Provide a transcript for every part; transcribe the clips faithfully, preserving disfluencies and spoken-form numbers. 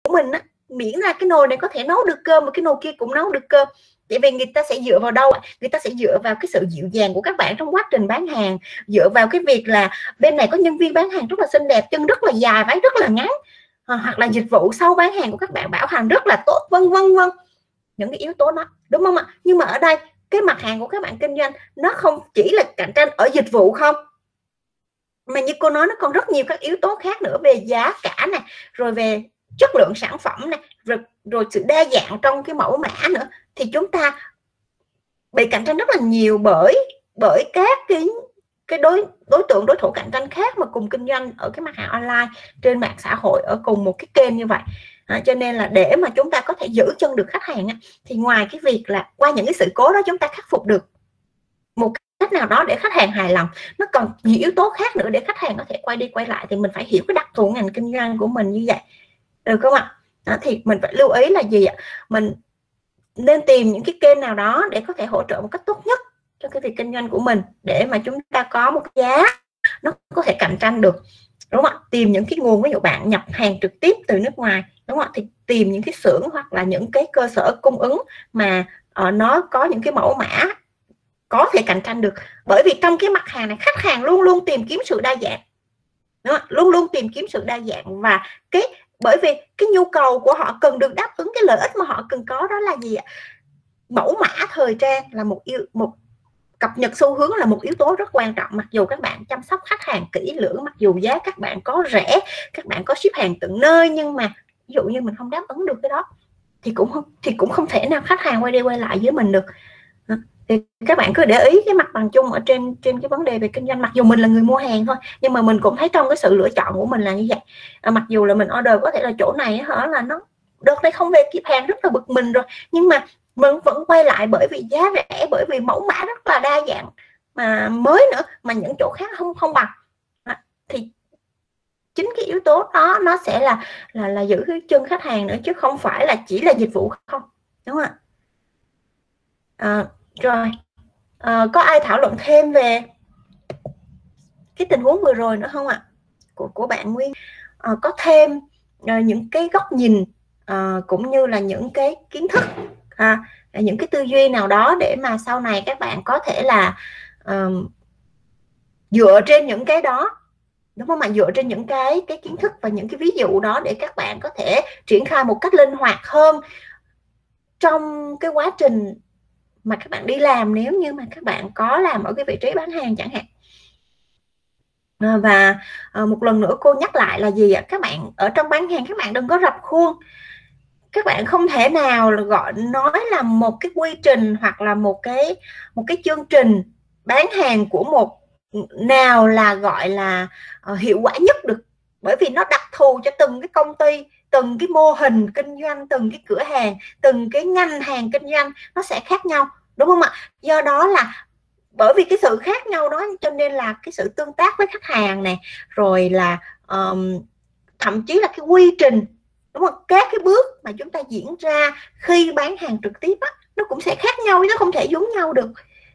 của mình á, miễn là cái nồi này có thể nấu được cơm mà cái nồi kia cũng nấu được cơm. Tại vì người ta sẽ dựa vào đâu? Người ta sẽ dựa vào cái sự dịu dàng của các bạn trong quá trình bán hàng, dựa vào cái việc là bên này có nhân viên bán hàng rất là xinh đẹp, chân rất là dài, váy rất là ngắn, hoặc là dịch vụ sau bán hàng của các bạn bảo hành rất là tốt, vân vân vân, những cái yếu tố đó, đúng không ạ? Nhưng mà ở đây cái mặt hàng của các bạn kinh doanh nó không chỉ là cạnh tranh ở dịch vụ không, mà như cô nói nó còn rất nhiều các yếu tố khác nữa, về giá cả này, rồi về chất lượng sản phẩm này, rồi, rồi sự đa dạng trong cái mẫu mã nữa, thì chúng ta bị cạnh tranh rất là nhiều bởi bởi các cái cái đối đối tượng đối thủ cạnh tranh khác mà cùng kinh doanh ở cái mặt hàng online trên mạng xã hội ở cùng một cái kênh như vậy. À, cho nên là để mà chúng ta có thể giữ chân được khách hàng á, thì ngoài cái việc là qua những cái sự cố đó chúng ta khắc phục được một cách nào đó để khách hàng hài lòng, nó còn nhiều yếu tố khác nữa để khách hàng có thể quay đi quay lại, thì mình phải hiểu cái đặc thù ngành kinh doanh của mình như vậy, được không ạ? Đó, thì mình phải lưu ý là gì ạ? Mình nên tìm những cái kênh nào đó để có thể hỗ trợ một cách tốt nhất cho cái việc kinh doanh của mình, để mà chúng ta có một cái giá nó có thể cạnh tranh được, đúng không ạ? Tìm những cái nguồn, ví dụ bạn nhập hàng trực tiếp từ nước ngoài, đúng không ạ, thì tìm những cái xưởng hoặc là những cái cơ sở cung ứng mà uh, nó có những cái mẫu mã có thể cạnh tranh được. Bởi vì trong cái mặt hàng này khách hàng luôn luôn tìm kiếm sự đa dạng, đúng không? Luôn luôn tìm kiếm sự đa dạng, và cái bởi vì cái nhu cầu của họ cần được đáp ứng, cái lợi ích mà họ cần có đó là gì ạ? Mẫu mã thời trang là một yêu một cập nhật xu hướng là một yếu tố rất quan trọng. Mặc dù các bạn chăm sóc khách hàng kỹ lưỡng, mặc dù giá các bạn có rẻ, các bạn có ship hàng tận nơi, nhưng mà ví dụ như mình không đáp ứng được cái đó thì cũng không thì cũng không thể nào khách hàng quay đi quay lại với mình được. Thì các bạn cứ để ý cái mặt bằng chung ở trên trên cái vấn đề về kinh doanh. Mặc dù mình là người mua hàng thôi, nhưng mà mình cũng thấy trong cái sự lựa chọn của mình là như vậy. À, mặc dù là mình order có thể là chỗ này hả là nó đợt đây không về kịp hàng, rất là bực mình rồi, nhưng mà mình vẫn quay lại bởi vì giá rẻ, bởi vì mẫu mã rất là đa dạng mà mới nữa, mà những chỗ khác không không bằng. À, thì chính cái yếu tố đó nó sẽ là là là giữ cái chân khách hàng nữa, chứ không phải là chỉ là dịch vụ không, đúng không ạ? À, rồi à, có ai thảo luận thêm về cái tình huống vừa rồi nữa không ạ? Của của bạn Nguyên à, có thêm à, những cái góc nhìn à, cũng như là những cái kiến thức, à, những cái tư duy nào đó để mà sau này các bạn có thể là uh, dựa trên những cái đó, đúng không ạ? Dựa trên những cái cái kiến thức và những cái ví dụ đó để các bạn có thể triển khai một cách linh hoạt hơn trong cái quá trình mà các bạn đi làm, nếu như mà các bạn có làm ở cái vị trí bán hàng chẳng hạn. À, và à, một lần nữa cô nhắc lại là gì ạ? Các bạn ở trong bán hàng các bạn đừng có rập khuôn. Các bạn không thể nào là gọi nói là một cái quy trình hoặc là một cái một cái chương trình bán hàng của một nào là gọi là uh, hiệu quả nhất được, bởi vì nó đặc thù cho từng cái công ty, từng cái mô hình kinh doanh, từng cái cửa hàng, từng cái ngành hàng kinh doanh nó sẽ khác nhau, đúng không ạ? Do đó là bởi vì cái sự khác nhau đó cho nên là cái sự tương tác với khách hàng này, rồi là um, thậm chí là cái quy trình, đúng không? Các cái bước mà chúng ta diễn ra khi bán hàng trực tiếp á, nó cũng sẽ khác nhau, nó không thể giống nhau được,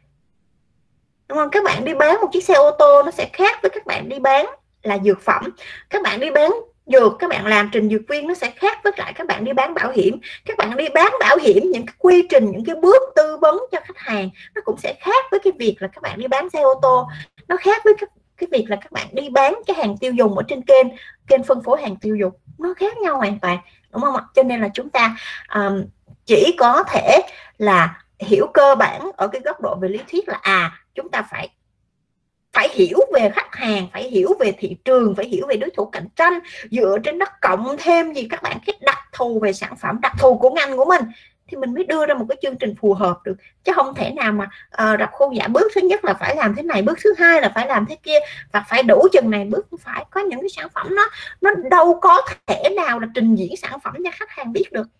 đúng không? Các bạn đi bán một chiếc xe ô tô nó sẽ khác với các bạn đi bán là dược phẩm. Các bạn đi bán dược, các bạn làm trình dược viên nó sẽ khác với lại các bạn đi bán bảo hiểm. Các bạn đi bán bảo hiểm, những cái quy trình, những cái bước tư vấn cho khách hàng nó cũng sẽ khác với cái việc là các bạn đi bán xe ô tô. Nó khác với cái, cái việc là các bạn đi bán cái hàng tiêu dùng ở trên kênh kênh phân phối hàng tiêu dùng, nó khác nhau hoàn toàn, đúng không ạ? Cho nên là chúng ta um, chỉ có thể là hiểu cơ bản ở cái góc độ về lý thuyết là à chúng ta phải phải hiểu về khách hàng, phải hiểu về thị trường, phải hiểu về đối thủ cạnh tranh, dựa trên đó cộng thêm gì các bạn, cái đặc thù về sản phẩm, đặc thù của ngành của mình, thì mình mới đưa ra một cái chương trình phù hợp được. Chứ không thể nào mà uh, rập khuôn giả bước thứ nhất là phải làm thế này, bước thứ hai là phải làm thế kia, và phải đủ chừng này bước. Không phải, có những cái sản phẩm nó nó đâu có thể nào là trình diễn sản phẩm cho khách hàng biết được,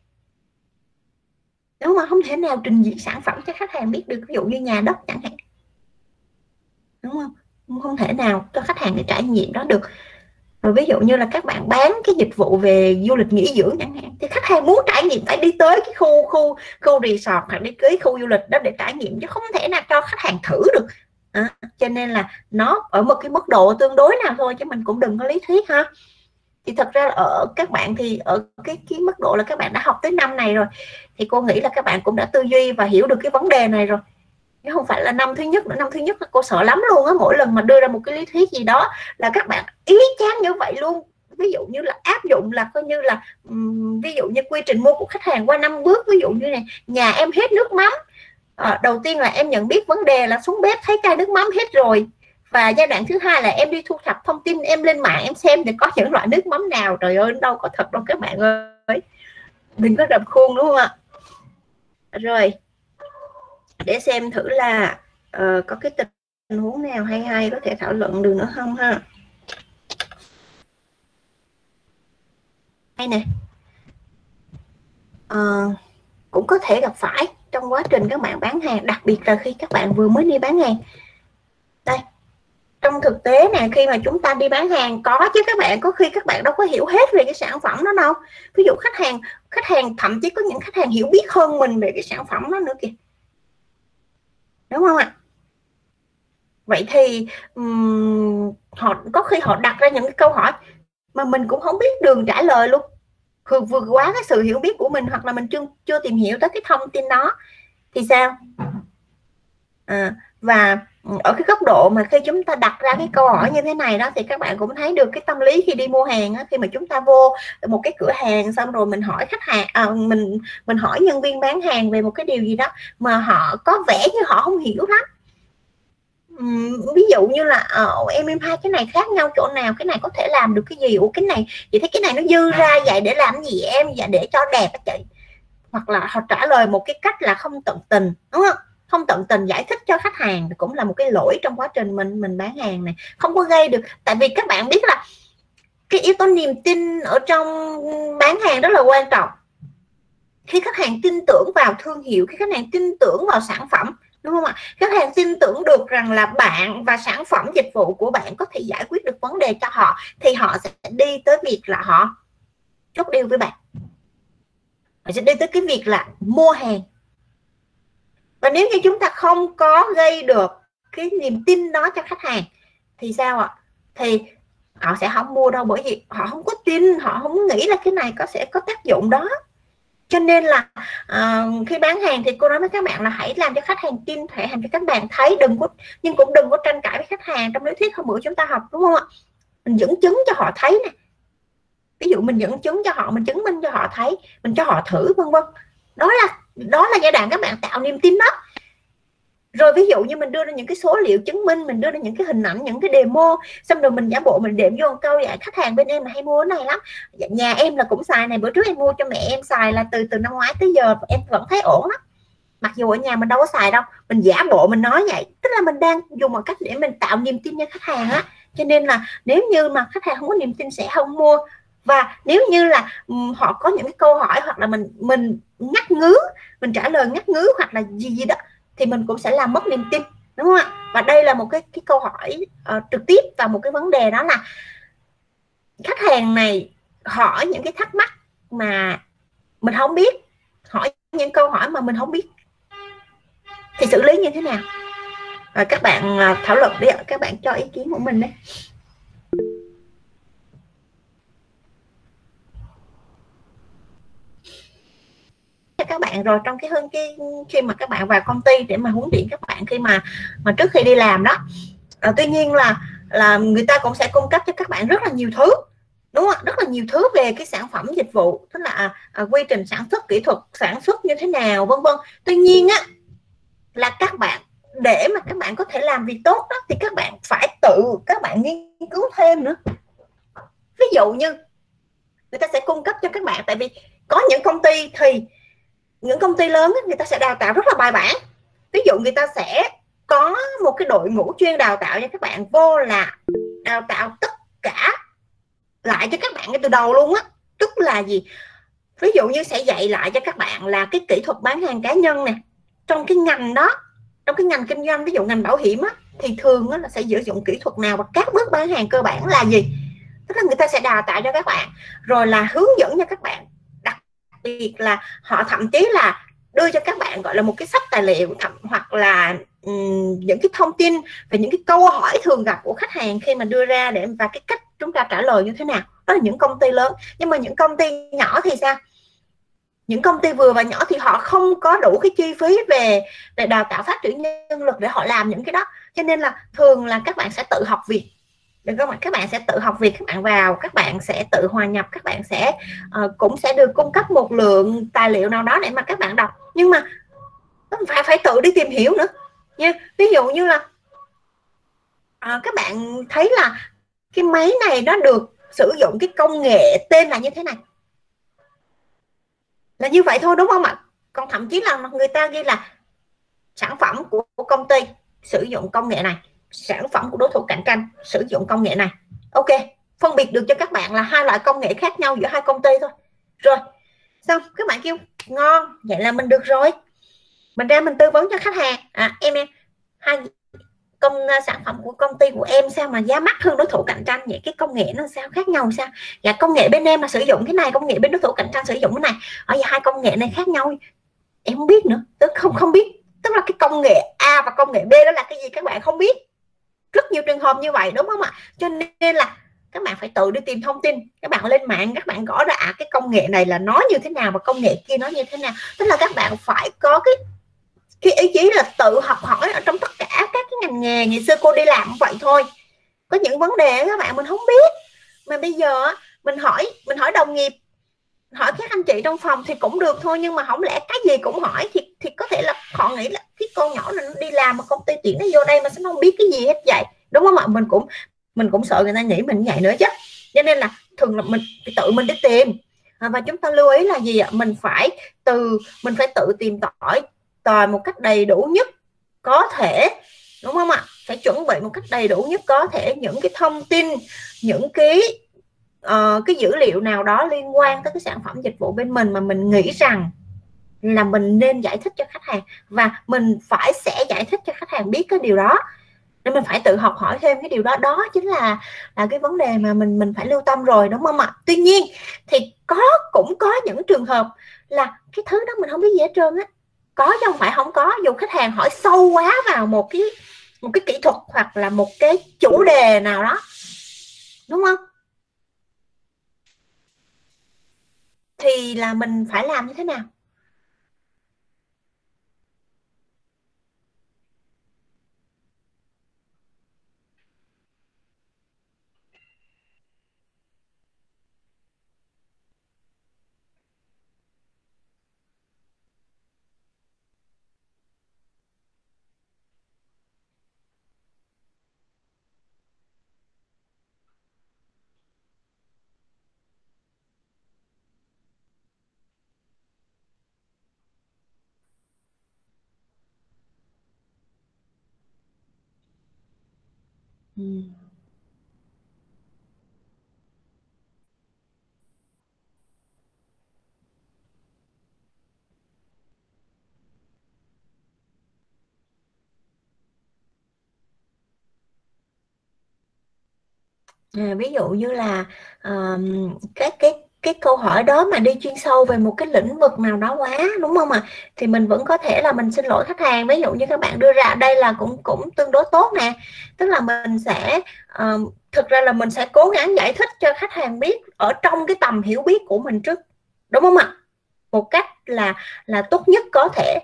đúng không? Không thể nào trình diễn sản phẩm cho khách hàng biết được, ví dụ như nhà đất chẳng hạn, đúng không? Không thể nào cho khách hàng để trải nghiệm đó được. Rồi ví dụ như là các bạn bán cái dịch vụ về du lịch nghỉ dưỡng chẳng hạn, thì khách hàng muốn trải nghiệm phải đi tới cái khu khu khu resort hoặc đi tới khu du lịch đó để trải nghiệm, chứ không thể nào cho khách hàng thử được. À, cho nên là nó ở một cái mức độ tương đối nào thôi, chứ mình cũng đừng có lý thuyết ha. Thì thật ra ở các bạn thì ở cái cái mức độ là các bạn đã học tới năm này rồi, thì cô nghĩ là các bạn cũng đã tư duy và hiểu được cái vấn đề này rồi. Chứ không phải là năm thứ nhất nữa. Năm thứ nhất là cô sợ lắm luôn á, mỗi lần mà đưa ra một cái lý thuyết gì đó là các bạn ý chán như vậy luôn. Ví dụ như là áp dụng là coi như là um, ví dụ như quy trình mua của khách hàng qua năm bước. Ví dụ như này, nhà em hết nước mắm, à, đầu tiên là em nhận biết vấn đề là xuống bếp thấy chai nước mắm hết rồi, và giai đoạn thứ hai là em đi thu thập thông tin, em lên mạng em xem thì có những loại nước mắm nào. Trời ơi, đâu có thật đâu các bạn ơi, đừng có rập khuôn, đúng không ạ? Rồi để xem thử là uh, có cái tình huống nào hay hay có thể thảo luận được nữa không ha. Hay nè, uh, cũng có thể gặp phải trong quá trình các bạn bán hàng, đặc biệt là khi các bạn vừa mới đi bán hàng. Đây, trong thực tế này, khi mà chúng ta đi bán hàng có chứ các bạn, có khi các bạn đâu có hiểu hết về cái sản phẩm đó đâu. Ví dụ khách hàng khách hàng thậm chí có những khách hàng hiểu biết hơn mình về cái sản phẩm đó nữa kìa, đúng không ạ? Vậy thì um, họ có khi họ đặt ra những cái câu hỏi mà mình cũng không biết đường trả lời luôn, vượt quá cái sự hiểu biết của mình, hoặc là mình chưa chưa tìm hiểu tới cái thông tin đó thì sao? À, và ở cái góc độ mà khi chúng ta đặt ra cái câu hỏi như thế này đó, thì các bạn cũng thấy được cái tâm lý khi đi mua hàng á, khi mà chúng ta vô một cái cửa hàng xong rồi mình hỏi khách hàng, à, mình mình hỏi nhân viên bán hàng về một cái điều gì đó mà họ có vẻ như họ không hiểu lắm. Uhm, ví dụ như là uh, em em hai cái này khác nhau chỗ nào, cái này có thể làm được cái gì, ủa cái này chị thấy cái này nó dư ra vậy để làm gì em, dạ để cho đẹp á chị. Hoặc là họ trả lời một cái cách là không tận tình, đúng không? Không tận tình giải thích cho khách hàng cũng là một cái lỗi trong quá trình mình mình bán hàng này, không có gây được. Tại vì các bạn biết là cái yếu tố niềm tin ở trong bán hàng rất là quan trọng. Khi khách hàng tin tưởng vào thương hiệu, khi khách hàng tin tưởng vào sản phẩm, đúng không ạ? Khách hàng tin tưởng được rằng là bạn và sản phẩm dịch vụ của bạn có thể giải quyết được vấn đề cho họ, thì họ sẽ đi tới việc là họ chốt deal với bạn, họ sẽ đi tới cái việc là mua hàng. Và nếu như chúng ta không có gây được cái niềm tin đó cho khách hàng thì sao ạ? Thì họ sẽ không mua đâu, bởi vì họ không có tin, họ không nghĩ là cái này có sẽ có tác dụng đó. Cho nên là uh, khi bán hàng thì cô nói với các bạn là hãy làm cho khách hàng tin, hãy làm cho các bạn thấy, đừng có, nhưng cũng đừng có tranh cãi với khách hàng. Trong lý thuyết hôm bữa chúng ta học, đúng không ạ? Mình dẫn chứng cho họ thấy nè, ví dụ mình dẫn chứng cho họ, mình chứng minh cho họ thấy, mình cho họ thử, vân vân. Đó là đó là giai đoạn các bạn tạo niềm tin đó. Rồi ví dụ như mình đưa ra những cái số liệu chứng minh, mình đưa ra những cái hình ảnh, những cái demo, xong rồi mình giả bộ mình đệm vô một câu vậy: khách hàng bên em là hay mua cái này lắm, nhà em là cũng xài này, bữa trước em mua cho mẹ em xài là từ từ năm ngoái tới giờ em vẫn thấy ổn lắm, mặc dù ở nhà mình đâu có xài đâu. Mình giả bộ mình nói vậy, tức là mình đang dùng một cách để mình tạo niềm tin cho khách hàng á. Cho nên là nếu như mà khách hàng không có niềm tin sẽ không mua. Và nếu như là um, họ có những cái câu hỏi, hoặc là mình mình ngắt ngứ, mình trả lời ngắt ngứ hoặc là gì gì đó, thì mình cũng sẽ làm mất niềm tin, đúng không ạ? Và đây là một cái, cái câu hỏi uh, trực tiếp vào một cái vấn đề, đó là khách hàng này hỏi những cái thắc mắc mà mình không biết, hỏi những câu hỏi mà mình không biết thì xử lý như thế nào? Và các bạn uh, thảo luận đi, các bạn cho ý kiến của mình đấy. Các bạn rồi trong cái hơn cái khi mà các bạn vào công ty để mà huấn luyện các bạn khi mà mà trước khi đi làm đó, à, tuy nhiên là là người ta cũng sẽ cung cấp cho các bạn rất là nhiều thứ, đúng không? Rất là nhiều thứ về cái sản phẩm dịch vụ, tức là à, à, quy trình sản xuất, kỹ thuật sản xuất như thế nào, vân vân. Tuy nhiên á là các bạn, để mà các bạn có thể làm việc tốt đó, thì các bạn phải tự các bạn nghiên cứu thêm nữa. Ví dụ như người ta sẽ cung cấp cho các bạn, tại vì có những công ty thì những công ty lớn người ta sẽ đào tạo rất là bài bản. Ví dụ người ta sẽ có một cái đội ngũ chuyên đào tạo cho các bạn, vô là đào tạo tất cả lại cho các bạn ngay từ đầu luôn á. Tức là gì? Ví dụ như sẽ dạy lại cho các bạn là cái kỹ thuật bán hàng cá nhân nè, trong cái ngành đó, trong cái ngành kinh doanh, ví dụ ngành bảo hiểm á, thì thường á, là sẽ sử dụng kỹ thuật nào, và các bước bán hàng cơ bản là gì. Tức là người ta sẽ đào tạo cho các bạn, rồi là hướng dẫn cho các bạn. Đặc biệt là họ thậm chí là đưa cho các bạn gọi là một cái sách tài liệu, hoặc là um, những cái thông tin về những cái câu hỏi thường gặp của khách hàng khi mà đưa ra, để và cái cách chúng ta trả lời như thế nào. Đó là những công ty lớn. Nhưng mà những công ty nhỏ thì sao? Những công ty vừa và nhỏ thì họ không có đủ cái chi phí về để đào tạo phát triển nhân lực để họ làm những cái đó, cho nên là thường là các bạn sẽ tự học việc. Được không ạ? Các bạn sẽ tự học việc, các bạn vào, các bạn sẽ tự hòa nhập, các bạn sẽ uh, cũng sẽ được cung cấp một lượng tài liệu nào đó để mà các bạn đọc, nhưng mà phải phải tự đi tìm hiểu nữa nha. Ví dụ như là uh, các bạn thấy là cái máy này nó được sử dụng cái công nghệ tên là như thế này, là như vậy thôi, đúng không ạ? Còn thậm chí là người ta ghi là sản phẩm của, của công ty sử dụng công nghệ này, sản phẩm của đối thủ cạnh tranh sử dụng công nghệ này. Ok, phân biệt được cho các bạn là hai loại công nghệ khác nhau giữa hai công ty thôi. Rồi xong các bạn kêu ngon, vậy là mình được rồi, mình ra mình tư vấn cho khách hàng. À, em em hai công sản phẩm của công ty của em sao mà giá mắc hơn đối thủ cạnh tranh vậy? Cái công nghệ nó sao khác nhau sao? Dạ công nghệ bên em là sử dụng cái này, công nghệ bên đối thủ cạnh tranh sử dụng cái này. Ở vậy hai công nghệ này khác nhau em không biết nữa, tức không không biết, tức là cái công nghệ A và công nghệ B đó là cái gì các bạn không biết. Rất nhiều trường hợp như vậy, đúng không ạ? Cho nên là các bạn phải tự đi tìm thông tin, các bạn lên mạng các bạn gõ ra à, cái công nghệ này là nó như thế nào và công nghệ kia nó như thế nào. Tức là các bạn phải có cái cái ý chí là tự học hỏi ở trong tất cả các cái ngành nghề. Ngày xưa cô đi làm cũng vậy thôi, có những vấn đề các bạn mình không biết, mà bây giờ mình hỏi mình hỏi đồng nghiệp, hỏi các anh chị trong phòng thì cũng được thôi, nhưng mà không lẽ cái gì cũng hỏi thì thì có thể là họ nghĩ là cái con nhỏ này nó đi làm mà công ty tuyển nó vô đây mà nó không biết cái gì hết vậy, đúng không ạ? Mình cũng mình cũng sợ người ta nghĩ mình vậy nữa chứ, cho nên là thường là mình tự mình đi tìm. À, và chúng ta lưu ý là gì ạ? Mình phải từ mình phải tự tìm tòi tòi một cách đầy đủ nhất có thể, đúng không ạ? Phải chuẩn bị một cách đầy đủ nhất có thể những cái thông tin, những cái uh, cái dữ liệu nào đó liên quan tới cái sản phẩm dịch vụ bên mình mà mình nghĩ rằng là mình nên giải thích cho khách hàng, và mình phải sẽ giải thích cho khách hàng biết cái điều đó, nên mình phải tự học hỏi thêm cái điều đó. Đó chính là là cái vấn đề mà mình mình phải lưu tâm rồi, đúng không ạ? Tuy nhiên thì có cũng có những trường hợp là cái thứ đó mình không biết gì hết trơn á, có chứ không phải không có. Dù khách hàng hỏi sâu quá vào một cái một cái kỹ thuật hoặc là một cái chủ đề nào đó, đúng không, thì là mình phải làm như thế nào? Ừ. À, ví dụ như là uh, cái cái cái câu hỏi đó mà đi chuyên sâu về một cái lĩnh vực nào đó quá, đúng không ạ? Thì mình vẫn có thể là mình xin lỗi khách hàng. Ví dụ như các bạn đưa ra đây là cũng cũng tương đối tốt nè, tức là mình sẽ uh, thực ra là mình sẽ cố gắng giải thích cho khách hàng biết ở trong cái tầm hiểu biết của mình trước, đúng không ạ? Một cách là là tốt nhất có thể.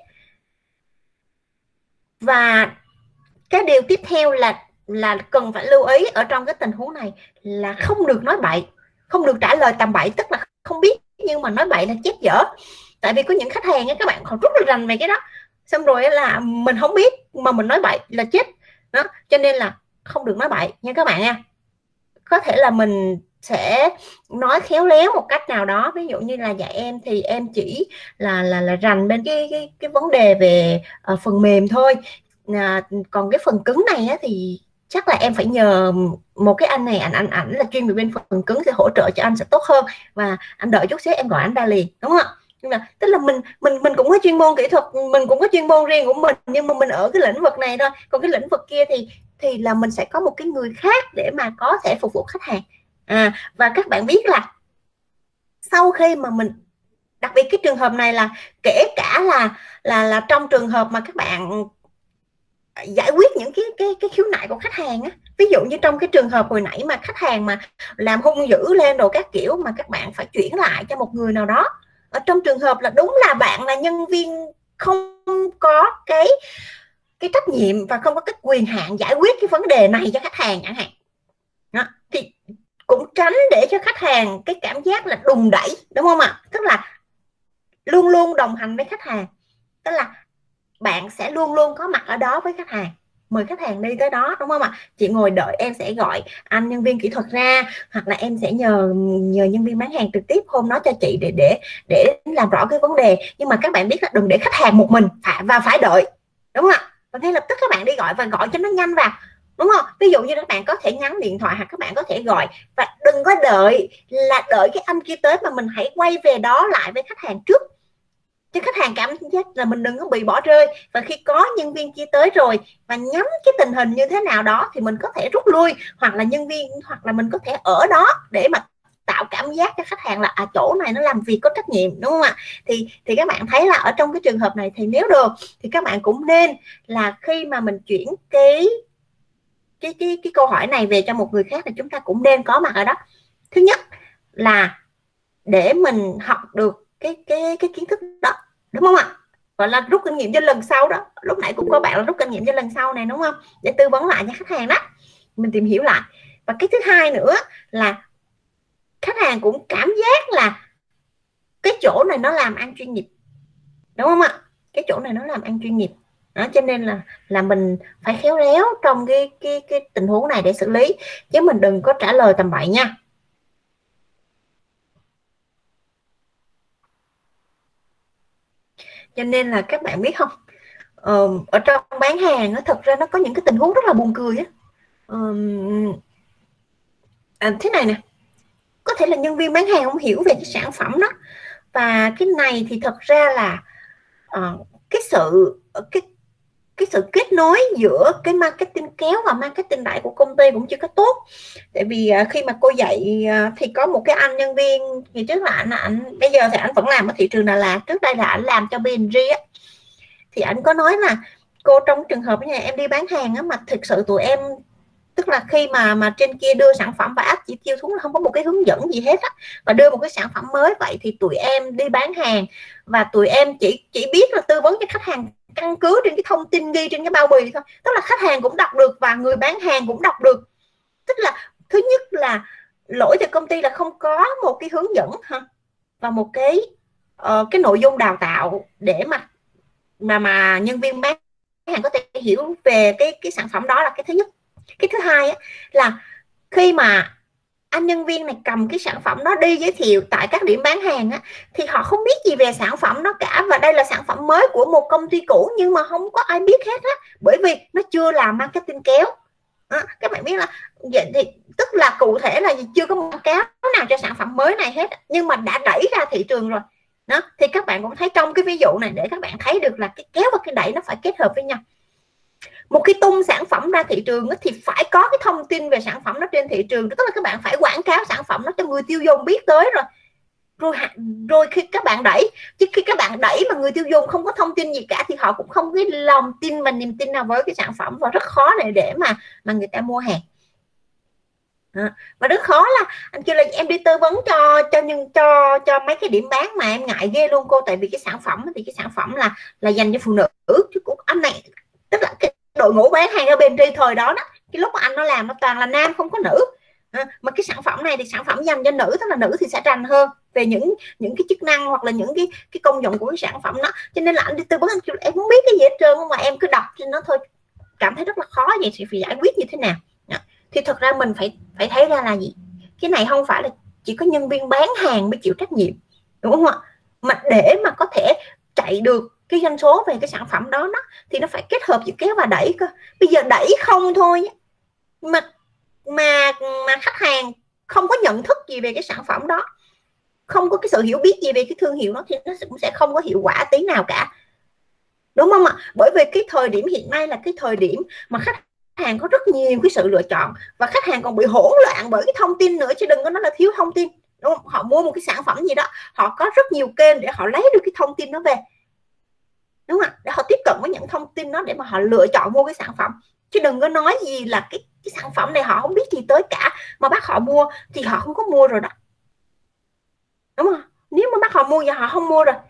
Và cái điều tiếp theo là là cần phải lưu ý ở trong cái tình huống này là không được nói bậy, không được trả lời tầm bậy, tức là không biết nhưng mà nói bậy là chết dở. Tại vì có những khách hàng các bạn họ rất là rành về cái đó, xong rồi là mình không biết mà mình nói bậy là chết đó. Cho nên là không được nói bậy nha các bạn nha. Có thể là mình sẽ nói khéo léo một cách nào đó, ví dụ như là dạ em thì em chỉ là là là rành bên cái cái cái vấn đề về uh, phần mềm thôi, à, còn cái phần cứng này á, thì chắc là em phải nhờ một cái anh này, anh anh ảnh là chuyên về bên phần cứng sẽ hỗ trợ cho anh sẽ tốt hơn, và anh đợi chút xíu em gọi anh ra liền, đúng không ạ? Là, tức là mình mình mình cũng có chuyên môn kỹ thuật, mình cũng có chuyên môn riêng của mình, nhưng mà mình ở cái lĩnh vực này thôi, còn cái lĩnh vực kia thì thì là mình sẽ có một cái người khác để mà có thể phục vụ khách hàng. À, và các bạn biết là sau khi mà mình, đặc biệt cái trường hợp này là kể cả là là là trong trường hợp mà các bạn giải quyết những cái cái cái khiếu nại của khách hàng á, Ví dụ như trong cái trường hợp hồi nãy mà khách hàng mà làm hung dữ lên rồi các kiểu mà các bạn phải chuyển lại cho một người nào đó, ở trong trường hợp là đúng là bạn là nhân viên không có cái cái trách nhiệm và không có cái quyền hạn giải quyết cái vấn đề này cho khách hàng chẳng hạn đó, thì cũng tránh để cho khách hàng cái cảm giác là đùn đẩy, đúng không ạ? Tức là luôn luôn đồng hành với khách hàng, tức là bạn sẽ luôn luôn có mặt ở đó với khách hàng, mời khách hàng đi tới đó, đúng không ạ? Chị ngồi đợi, em sẽ gọi anh nhân viên kỹ thuật ra, hoặc là em sẽ nhờ nhờ nhân viên bán hàng trực tiếp hôm đó cho chị để để để làm rõ cái vấn đề. Nhưng mà các bạn biết là đừng để khách hàng một mình phải và phải đợi, đúng không ạ? Và ngay lập tức các bạn đi gọi và gọi cho nó nhanh vào, đúng không? Ví dụ như các bạn có thể nhắn điện thoại hoặc các bạn có thể gọi, và đừng có đợi là đợi cái anh kia tới, mà mình hãy quay về đó lại với khách hàng trước, cho khách hàng cảm giác là mình đừng có bị bỏ rơi. Và khi có nhân viên kia tới rồi và nhắm cái tình hình như thế nào đó thì mình có thể rút lui, hoặc là nhân viên hoặc là mình có thể ở đó để mà tạo cảm giác cho khách hàng là à, chỗ này nó làm việc có trách nhiệm, đúng không ạ? Thì thì các bạn thấy là ở trong cái trường hợp này thì nếu được thì các bạn cũng nên là khi mà mình chuyển cái cái cái cái câu hỏi này về cho một người khác thì chúng ta cũng nên có mặt ở đó. Thứ nhất là để mình học được cái cái cái kiến thức đó, đúng không ạ? Gọi là rút kinh nghiệm cho lần sau đó. Lúc nãy cũng có bạn là rút kinh nghiệm cho lần sau này, đúng không? Để tư vấn lại cho khách hàng đó, mình tìm hiểu lại. Và cái thứ hai nữa là khách hàng cũng cảm giác là cái chỗ này nó làm ăn chuyên nghiệp, đúng không ạ? Cái chỗ này nó làm ăn chuyên nghiệp đó, cho nên là là mình phải khéo léo trong cái cái cái tình huống này để xử lý, chứ mình đừng có trả lời tầm bậy nha. Cho nên là các bạn biết không, ờ, ở trong bán hàng nó thật ra nó có những cái tình huống rất là buồn cười á. Ờ, à, thế này nè, có thể là nhân viên bán hàng không hiểu về cái sản phẩm đó, và cái này thì thật ra là uh, cái sự cái cái sự kết nối giữa cái marketing kéo và marketing đẩy của công ty cũng chưa có tốt. Tại vì uh, khi mà cô dạy uh, thì có một cái anh nhân viên thì trước là anh anh bây giờ thì anh vẫn làm ở thị trường Đà Lạt, trước đây là anh làm cho bê en giê á, thì anh có nói là cô trong trường hợp như em đi bán hàng á, mà thực sự tụi em tức là khi mà mà trên kia đưa sản phẩm và áp chỉ tiêu xuống là không có một cái hướng dẫn gì hết á, và đưa một cái sản phẩm mới vậy thì tụi em đi bán hàng và tụi em chỉ chỉ biết là tư vấn cho khách hàng căn cứ trên cái thông tin ghi trên cái bao bì thôi, tức là khách hàng cũng đọc được và người bán hàng cũng đọc được. Tức là thứ nhất là lỗi từ công ty là không có một cái hướng dẫn ha, và một cái uh, cái nội dung đào tạo để mà mà mà nhân viên bán hàng có thể hiểu về cái cái sản phẩm đó, là cái thứ nhất. Cái thứ hai á, là khi mà anh nhân viên này cầm cái sản phẩm đó đi giới thiệu tại các điểm bán hàng á, thì họ không biết gì về sản phẩm đó cả, và đây là sản phẩm mới của một công ty cũ nhưng mà không có ai biết hết á, bởi vì nó chưa làm marketing kéo. À, các bạn biết là vậy thì tức là cụ thể là chưa có một cáo nào cho sản phẩm mới này hết, nhưng mà đã đẩy ra thị trường rồi đó. Thì các bạn cũng thấy trong cái ví dụ này để các bạn thấy được là cái kéo và cái đẩy nó phải kết hợp với nhau. Một cái tung sản phẩm ra thị trường thì phải có cái thông tin về sản phẩm đó trên thị trường, tức là các bạn phải quảng cáo sản phẩm đó cho người tiêu dùng biết tới rồi rồi rồi khi các bạn đẩy, chứ khi các bạn đẩy mà người tiêu dùng không có thông tin gì cả thì họ cũng không cái lòng tin và niềm tin nào với cái sản phẩm, và rất khó để để mà mà người ta mua hàng. À, và rất khó là anh kêu là em đi tư vấn cho cho nhưng cho cho mấy cái điểm bán mà em ngại ghê luôn cô, tại vì cái sản phẩm thì cái sản phẩm là là dành cho phụ nữ, chứ cũng anh này tức là cái đội ngũ bán hàng ở bên tri thời đó đó, cái lúc mà anh nó làm nó toàn là nam không có nữ. À, mà cái sản phẩm này thì sản phẩm dành cho nữ, tức là nữ thì sẽ rành hơn về những những cái chức năng hoặc là những cái cái công dụng của cái sản phẩm đó, cho nên là anh đi tư vấn anh kêu em không biết cái gì hết trơn mà em cứ đọc trên nó thôi, cảm thấy rất là khó, vậy thì phải giải quyết như thế nào. Đó. Thì thật ra mình phải phải thấy ra là gì, cái này không phải là chỉ có nhân viên bán hàng mới chịu trách nhiệm, đúng không ạ? Mà để mà có thể chạy được cái doanh số về cái sản phẩm đó, đó thì nó phải kết hợp giữa kéo và đẩy cơ. Bây giờ đẩy không thôi mà mà mà khách hàng không có nhận thức gì về cái sản phẩm đó, không có cái sự hiểu biết gì về cái thương hiệu đó thì nó cũng sẽ không có hiệu quả tí nào cả, đúng không ạ? Bởi vì cái thời điểm hiện nay là cái thời điểm mà khách hàng có rất nhiều cái sự lựa chọn, và khách hàng còn bị hỗn loạn bởi cái thông tin nữa, chứ đừng có nói là thiếu thông tin, đúng không? Họ mua một cái sản phẩm gì đó, họ có rất nhiều kênh để họ lấy được cái thông tin đó về, đúng không ạ? Để họ tiếp cận với những thông tin đó để mà họ lựa chọn mua cái sản phẩm, chứ đừng có nói gì là cái cái sản phẩm này họ không biết gì tới cả, mà bắt họ mua thì họ không có mua rồi đó, đúng không? Nếu mà bắt họ mua giờ họ không mua rồi.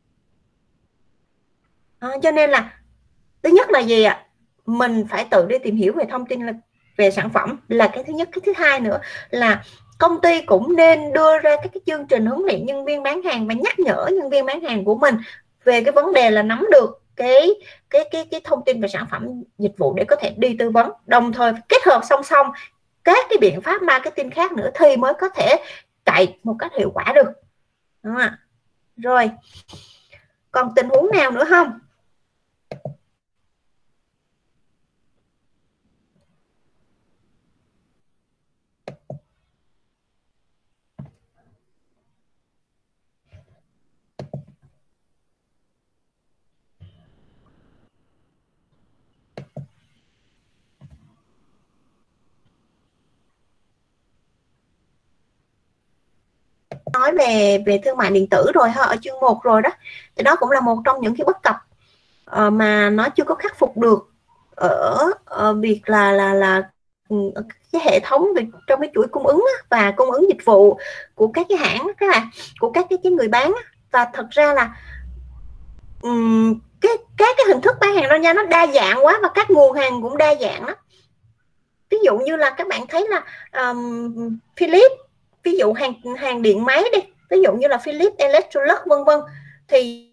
À, cho nên là thứ nhất là gì ạ? Mình phải tự đi tìm hiểu về thông tin về sản phẩm là cái thứ nhất. Cái thứ hai nữa là công ty cũng nên đưa ra các cái chương trình huấn luyện nhân viên bán hàng và nhắc nhở nhân viên bán hàng của mình về cái vấn đề là nắm được cái cái cái cái thông tin về sản phẩm dịch vụ để có thể đi tư vấn, đồng thời kết hợp song song các cái biện pháp marketing khác nữa thì mới có thể chạy một cách hiệu quả được, đúng không ạ? Rồi còn tình huống nào nữa không? Nói về về thương mại điện tử rồi ha, ở chương một rồi đó, thì đó cũng là một trong những cái bất cập uh, mà nó chưa có khắc phục được ở uh, việc là là là cái hệ thống về trong cái chuỗi cung ứng và cung ứng dịch vụ của các cái hãng, các bạn, của các cái, cái người bán. Và thật ra là um, cái các cái hình thức bán hàng online nó đa dạng quá và các nguồn hàng cũng đa dạng lắm. Ví dụ như là các bạn thấy là um, Philips, ví dụ hàng hàng điện máy đi, ví dụ như là Philips, Electrolux vân vân, thì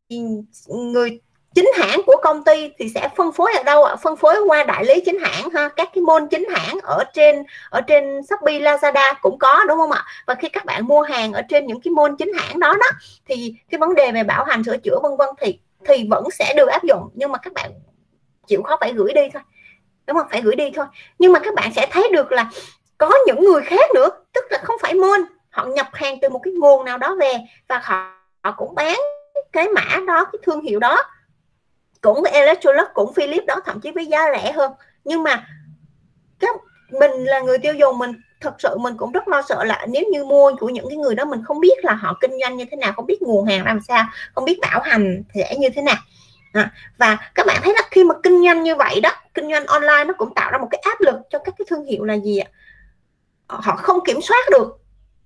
người chính hãng của công ty thì sẽ phân phối ở đâu ạ? Phân phối qua đại lý chính hãng ha, các cái mall chính hãng ở trên ở trên Shopee, Lazada cũng có, đúng không ạ? Và khi các bạn mua hàng ở trên những cái mall chính hãng đó đó thì cái vấn đề về bảo hành, sửa chữa vân vân thì thì vẫn sẽ được áp dụng, nhưng mà các bạn chịu khó phải gửi đi thôi, đúng không? Phải gửi đi thôi. Nhưng mà các bạn sẽ thấy được là có những người khác nữa, tức là không phải mall, họ nhập hàng từ một cái nguồn nào đó về và họ, họ cũng bán cái mã đó, cái thương hiệu đó, cũng với Electrolux, cũng Philips đó, thậm chí với giá rẻ hơn. Nhưng mà các mình là người tiêu dùng, mình thật sự mình cũng rất lo sợ là nếu như mua của những cái người đó mình không biết là họ kinh doanh như thế nào, không biết nguồn hàng làm sao, không biết bảo hành sẽ như thế nào. À, và các bạn thấy là khi mà kinh doanh như vậy đó, kinh doanh online nó cũng tạo ra một cái áp lực cho các cái thương hiệu là gì ạ? Họ không kiểm soát được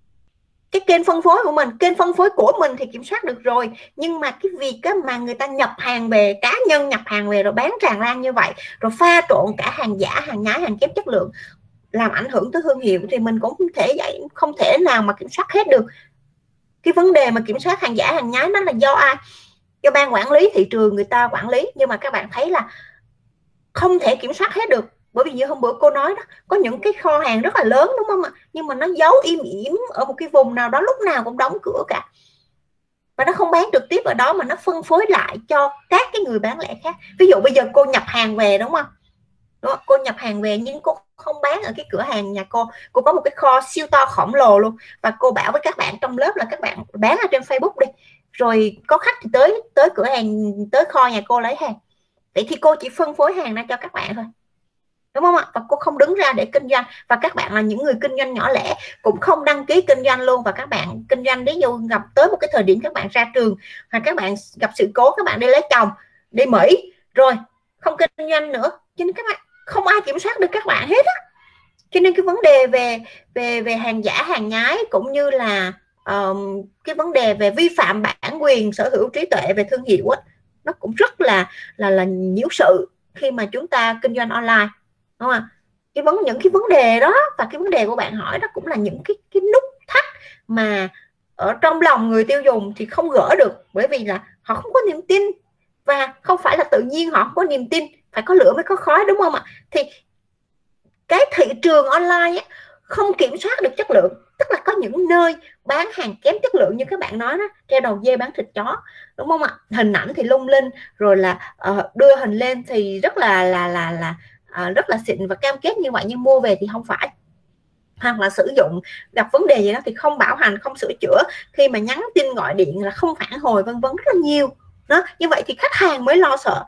cái kênh phân phối của mình. Kênh phân phối của mình thì kiểm soát được rồi, nhưng mà cái việc á, mà người ta nhập hàng về, cá nhân nhập hàng về rồi bán tràn lan như vậy, rồi pha trộn cả hàng giả, hàng nhái, hàng kém chất lượng, làm ảnh hưởng tới thương hiệu, thì mình cũng không thể vậy, không thể nào mà kiểm soát hết được. Cái vấn đề mà kiểm soát hàng giả, hàng nhái nó là do ai? Do ban quản lý thị trường người ta quản lý, nhưng mà các bạn thấy là không thể kiểm soát hết được. Bởi vì như hôm bữa cô nói đó, có những cái kho hàng rất là lớn, đúng không ạ? Nhưng mà nó giấu im ỉm ở một cái vùng nào đó, lúc nào cũng đóng cửa cả, và nó không bán trực tiếp ở đó mà nó phân phối lại cho các cái người bán lẻ khác. Ví dụ bây giờ cô nhập hàng về, đúng không? Đúng không? Cô nhập hàng về nhưng cô không bán ở cái cửa hàng nhà cô, cô có một cái kho siêu to khổng lồ luôn, và cô bảo với các bạn trong lớp là các bạn bán ở trên Facebook đi, rồi có khách thì tới tới cửa hàng, tới kho nhà cô lấy hàng. Vậy thì cô chỉ phân phối hàng ra cho các bạn thôi, đúng không ạ? Và cô không đứng ra để kinh doanh, và các bạn là những người kinh doanh nhỏ lẻ cũng không đăng ký kinh doanh luôn, và các bạn kinh doanh đến dù gặp tới một cái thời điểm các bạn ra trường hoặc các bạn gặp sự cố, các bạn đi lấy chồng, đi Mỹ rồi không kinh doanh nữa, cho nên các bạn không ai kiểm soát được các bạn hết á. Cho nên cái vấn đề về về về hàng giả, hàng nhái, cũng như là um, cái vấn đề về vi phạm bản quyền sở hữu trí tuệ về thương hiệu á, nó cũng rất là là là nhiễu sự khi mà chúng ta kinh doanh online, đúng không? Cái vấn những cái vấn đề đó và cái vấn đề của bạn hỏi đó cũng là những cái cái nút thắt mà ở trong lòng người tiêu dùng thì không gỡ được, bởi vì là họ không có niềm tin, và không phải là tự nhiên họ không có niềm tin, phải có lửa mới có khói, đúng không ạ? Thì cái thị trường online á, không kiểm soát được chất lượng, tức là có những nơi bán hàng kém chất lượng như các bạn nói đó, treo đầu dê bán thịt chó, đúng không ạ? Hình ảnh thì lung linh, rồi là uh, đưa hình lên thì rất là là là là uh, rất là xịn và cam kết như vậy, nhưng mua về thì không phải, hoặc là sử dụng gặp vấn đề gì đó thì không bảo hành, không sửa chữa, khi mà nhắn tin gọi điện là không phản hồi, vân vân, rất là nhiều đó. Như vậy thì khách hàng mới lo sợ,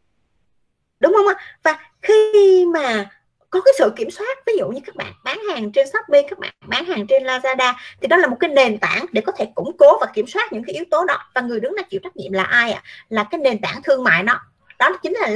đúng không ạ? Và khi mà có cái sự kiểm soát, ví dụ như các bạn bán hàng trên Shopee, các bạn bán hàng trên Lazada, thì đó là một cái nền tảng để có thể củng cố và kiểm soát những cái yếu tố đó, và người đứng ra chịu trách nhiệm là ai ạ? À? Là cái nền tảng thương mại đó, đó chính là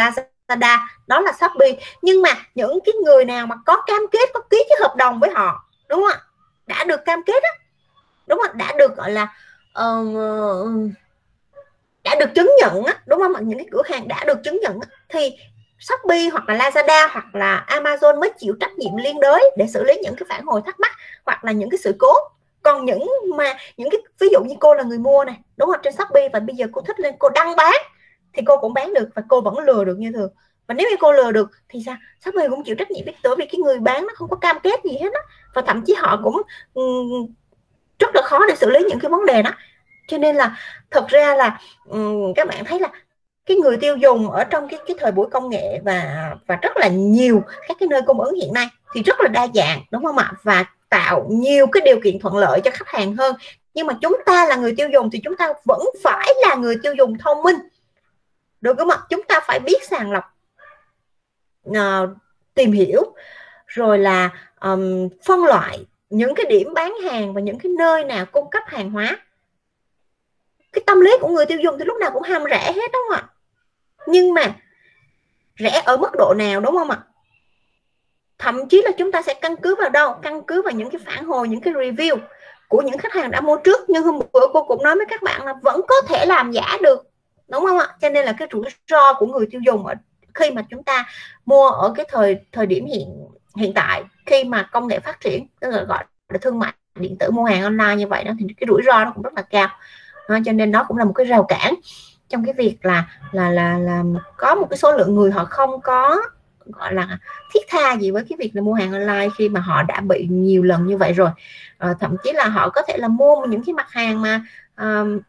Lazada, đó là Shopee. Nhưng mà những cái người nào mà có cam kết, có ký cái hợp đồng với họ, đúng không ạ, đã được cam kết á, đúng không, đã được gọi là uh, đã được chứng nhận á, đúng không ạ, những cái cửa hàng đã được chứng nhận á, thì Shopee hoặc là Lazada hoặc là Amazon mới chịu trách nhiệm liên đới để xử lý những cái phản hồi thắc mắc hoặc là những cái sự cố. Còn những mà những cái ví dụ như cô là người mua này, đúng không, trên Shopee, và bây giờ cô thích lên cô đăng bán thì cô cũng bán được và cô vẫn lừa được như thường. Và nếu như cô lừa được thì sao, Shopee cũng chịu trách nhiệm, bởi vì cái người bán nó không có cam kết gì hết á, và thậm chí họ cũng um, rất là khó để xử lý những cái vấn đề đó. Cho nên là thật ra là um, các bạn thấy là cái người tiêu dùng ở trong cái cái thời buổi công nghệ và và rất là nhiều các cái nơi cung ứng hiện nay thì rất là đa dạng, đúng không ạ, và tạo nhiều cái điều kiện thuận lợi cho khách hàng hơn. Nhưng mà chúng ta là người tiêu dùng thì chúng ta vẫn phải là người tiêu dùng thông minh, được không ạ? Chúng ta phải biết sàng lọc, uh, tìm hiểu, rồi là um, phân loại những cái điểm bán hàng và những cái nơi nào cung cấp hàng hóa. Cái tâm lý của người tiêu dùng thì lúc nào cũng ham rẻ hết, đúng không ạ? Nhưng mà rẻ ở mức độ nào, đúng không ạ? Thậm chí là chúng ta sẽ căn cứ vào đâu? Căn cứ vào những cái phản hồi, những cái review của những khách hàng đã mua trước. Nhưng hôm bữa cô cũng nói với các bạn là vẫn có thể làm giả được, đúng không ạ? Cho nên là cái rủi ro của người tiêu dùng ở khi mà chúng ta mua ở cái thời thời điểm hiện hiện tại, khi mà công nghệ phát triển, tức là gọi là thương mại điện tử, mua hàng online như vậy đó, thì cái rủi ro nó cũng rất là cao. Đó, cho nên nó cũng là một cái rào cản trong cái việc là là là là có một cái số lượng người họ không có gọi là thiết tha gì với cái việc là mua hàng online khi mà họ đã bị nhiều lần như vậy rồi. À, thậm chí là họ có thể là mua những cái mặt hàng mà um,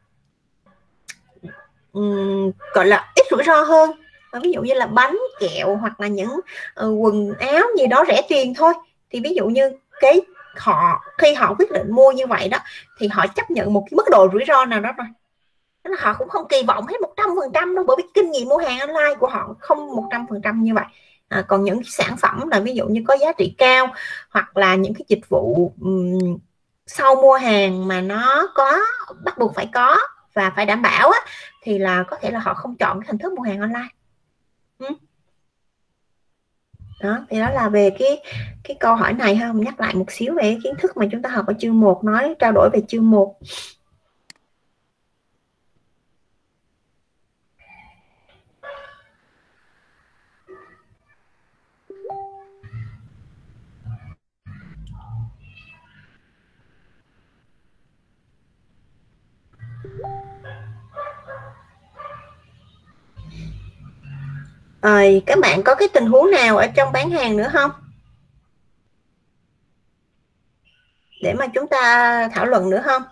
um, gọi là ít rủi ro hơn, ví dụ như là bánh kẹo hoặc là những uh, quần áo gì đó rẻ tiền thôi. Thì ví dụ như cái họ khi họ quyết định mua như vậy đó thì họ chấp nhận một cái mức độ rủi ro nào đó rồi. Họ cũng không kỳ vọng hết một trăm phần trăm đâu, bởi vì kinh nghiệm mua hàng online của họ không một trăm phần trăm như vậy. À, còn những cái sản phẩm là ví dụ như có giá trị cao hoặc là những cái dịch vụ um, sau mua hàng mà nó có bắt buộc phải có và phải đảm bảo á, thì là có thể là họ không chọn cái hình thức mua hàng online. Ừ. Đó, thì đó là về cái cái câu hỏi này ha. Mình nhắc lại một xíu về kiến thức mà chúng ta học ở chương một, nói trao đổi về chương một. Rồi, các bạn có cái tình huống nào ở trong bán hàng nữa không? Để mà chúng ta thảo luận nữa không?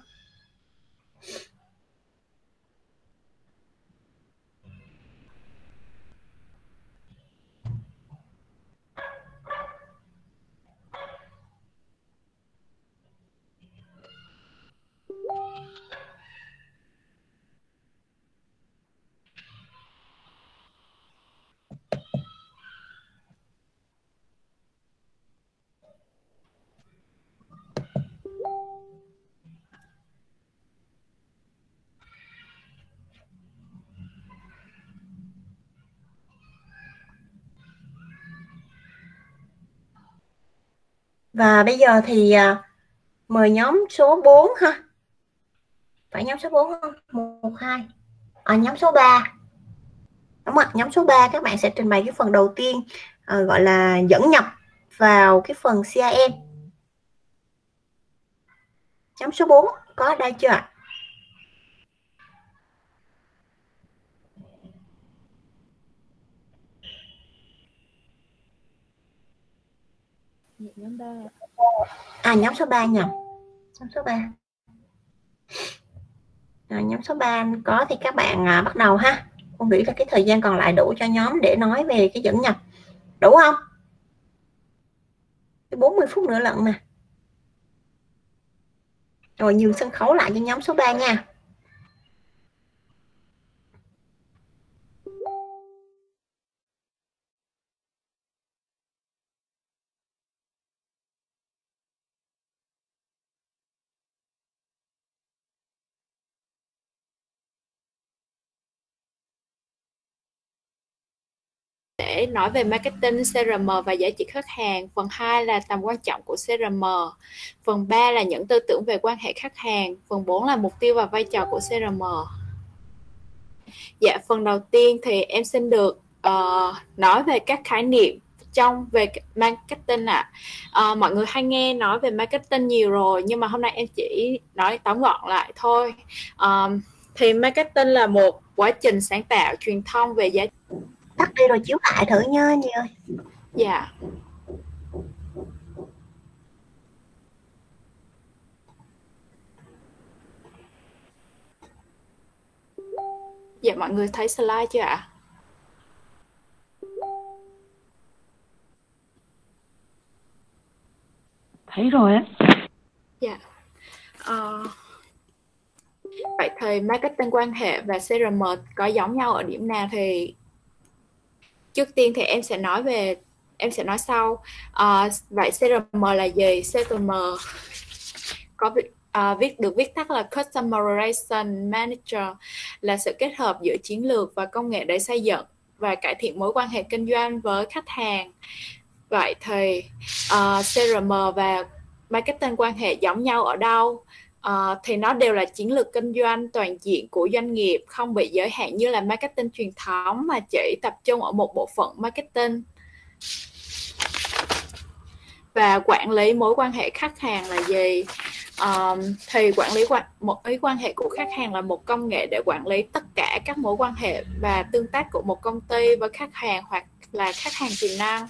Và bây giờ thì à, mời nhóm số bốn ha. Phải nhóm số bốn không? một, hai. À, nhóm số ba. Đúng rồi, nhóm số ba các bạn sẽ trình bày cái phần đầu tiên, à, gọi là dẫn nhập vào cái phần xê i em. Nhóm số bốn có ở đây chưa ạ? Nhóm ba. À, nhóm số ba nhầm. Nhóm số ba. À, nhóm số ba có thì các bạn à, bắt đầu ha. Con nghĩ là cái thời gian còn lại đủ cho nhóm để nói về cái dẫn nhập. Đủ không? bốn mươi phút nữa lận mà. Rồi nhường sân khấu lại cho nhóm số ba nha. sẽ nói về marketing, xê rờ em và giá trị khách hàng. Phần hai là tầm quan trọng của xê rờ em. Phần ba là những tư tưởng về quan hệ khách hàng. Phần bốn là mục tiêu và vai trò của xê rờ em. Dạ, phần đầu tiên thì em xin được uh, nói về các khái niệm trong về marketing ạ. À. Uh, mọi người hay nghe nói về marketing nhiều rồi, nhưng mà hôm nay em chỉ nói tóm gọn lại thôi. Uh, thì marketing là một quá trình sáng tạo truyền thông về giá. Tắt đi rồi chiếu lại thử nha Nhi ơi. Dạ. Dạ, mọi người thấy slide chưa ạ? Thấy rồi á. Dạ. Uh, vậy thì marketing quan hệ và xê rờ em có giống nhau ở điểm nào? Thì trước tiên thì em sẽ nói về em sẽ nói sau. Uh, vậy xê rờ em là gì? xê rờ em có uh, viết được viết tắt là Customer Relation Manager, là sự kết hợp giữa chiến lược và công nghệ để xây dựng và cải thiện mối quan hệ kinh doanh với khách hàng. Vậy thì uh, xê rờ em và marketing quan hệ giống nhau ở đâu? Uh, thì nó đều là chiến lược kinh doanh toàn diện của doanh nghiệp, không bị giới hạn như là marketing truyền thống mà chỉ tập trung ở một bộ phận marketing. Và quản lý mối quan hệ khách hàng là gì? Um, thì quản lý quan, mối quan hệ của khách hàng là một công nghệ để quản lý tất cả các mối quan hệ và tương tác của một công ty với khách hàng hoặc là khách hàng tiềm năng.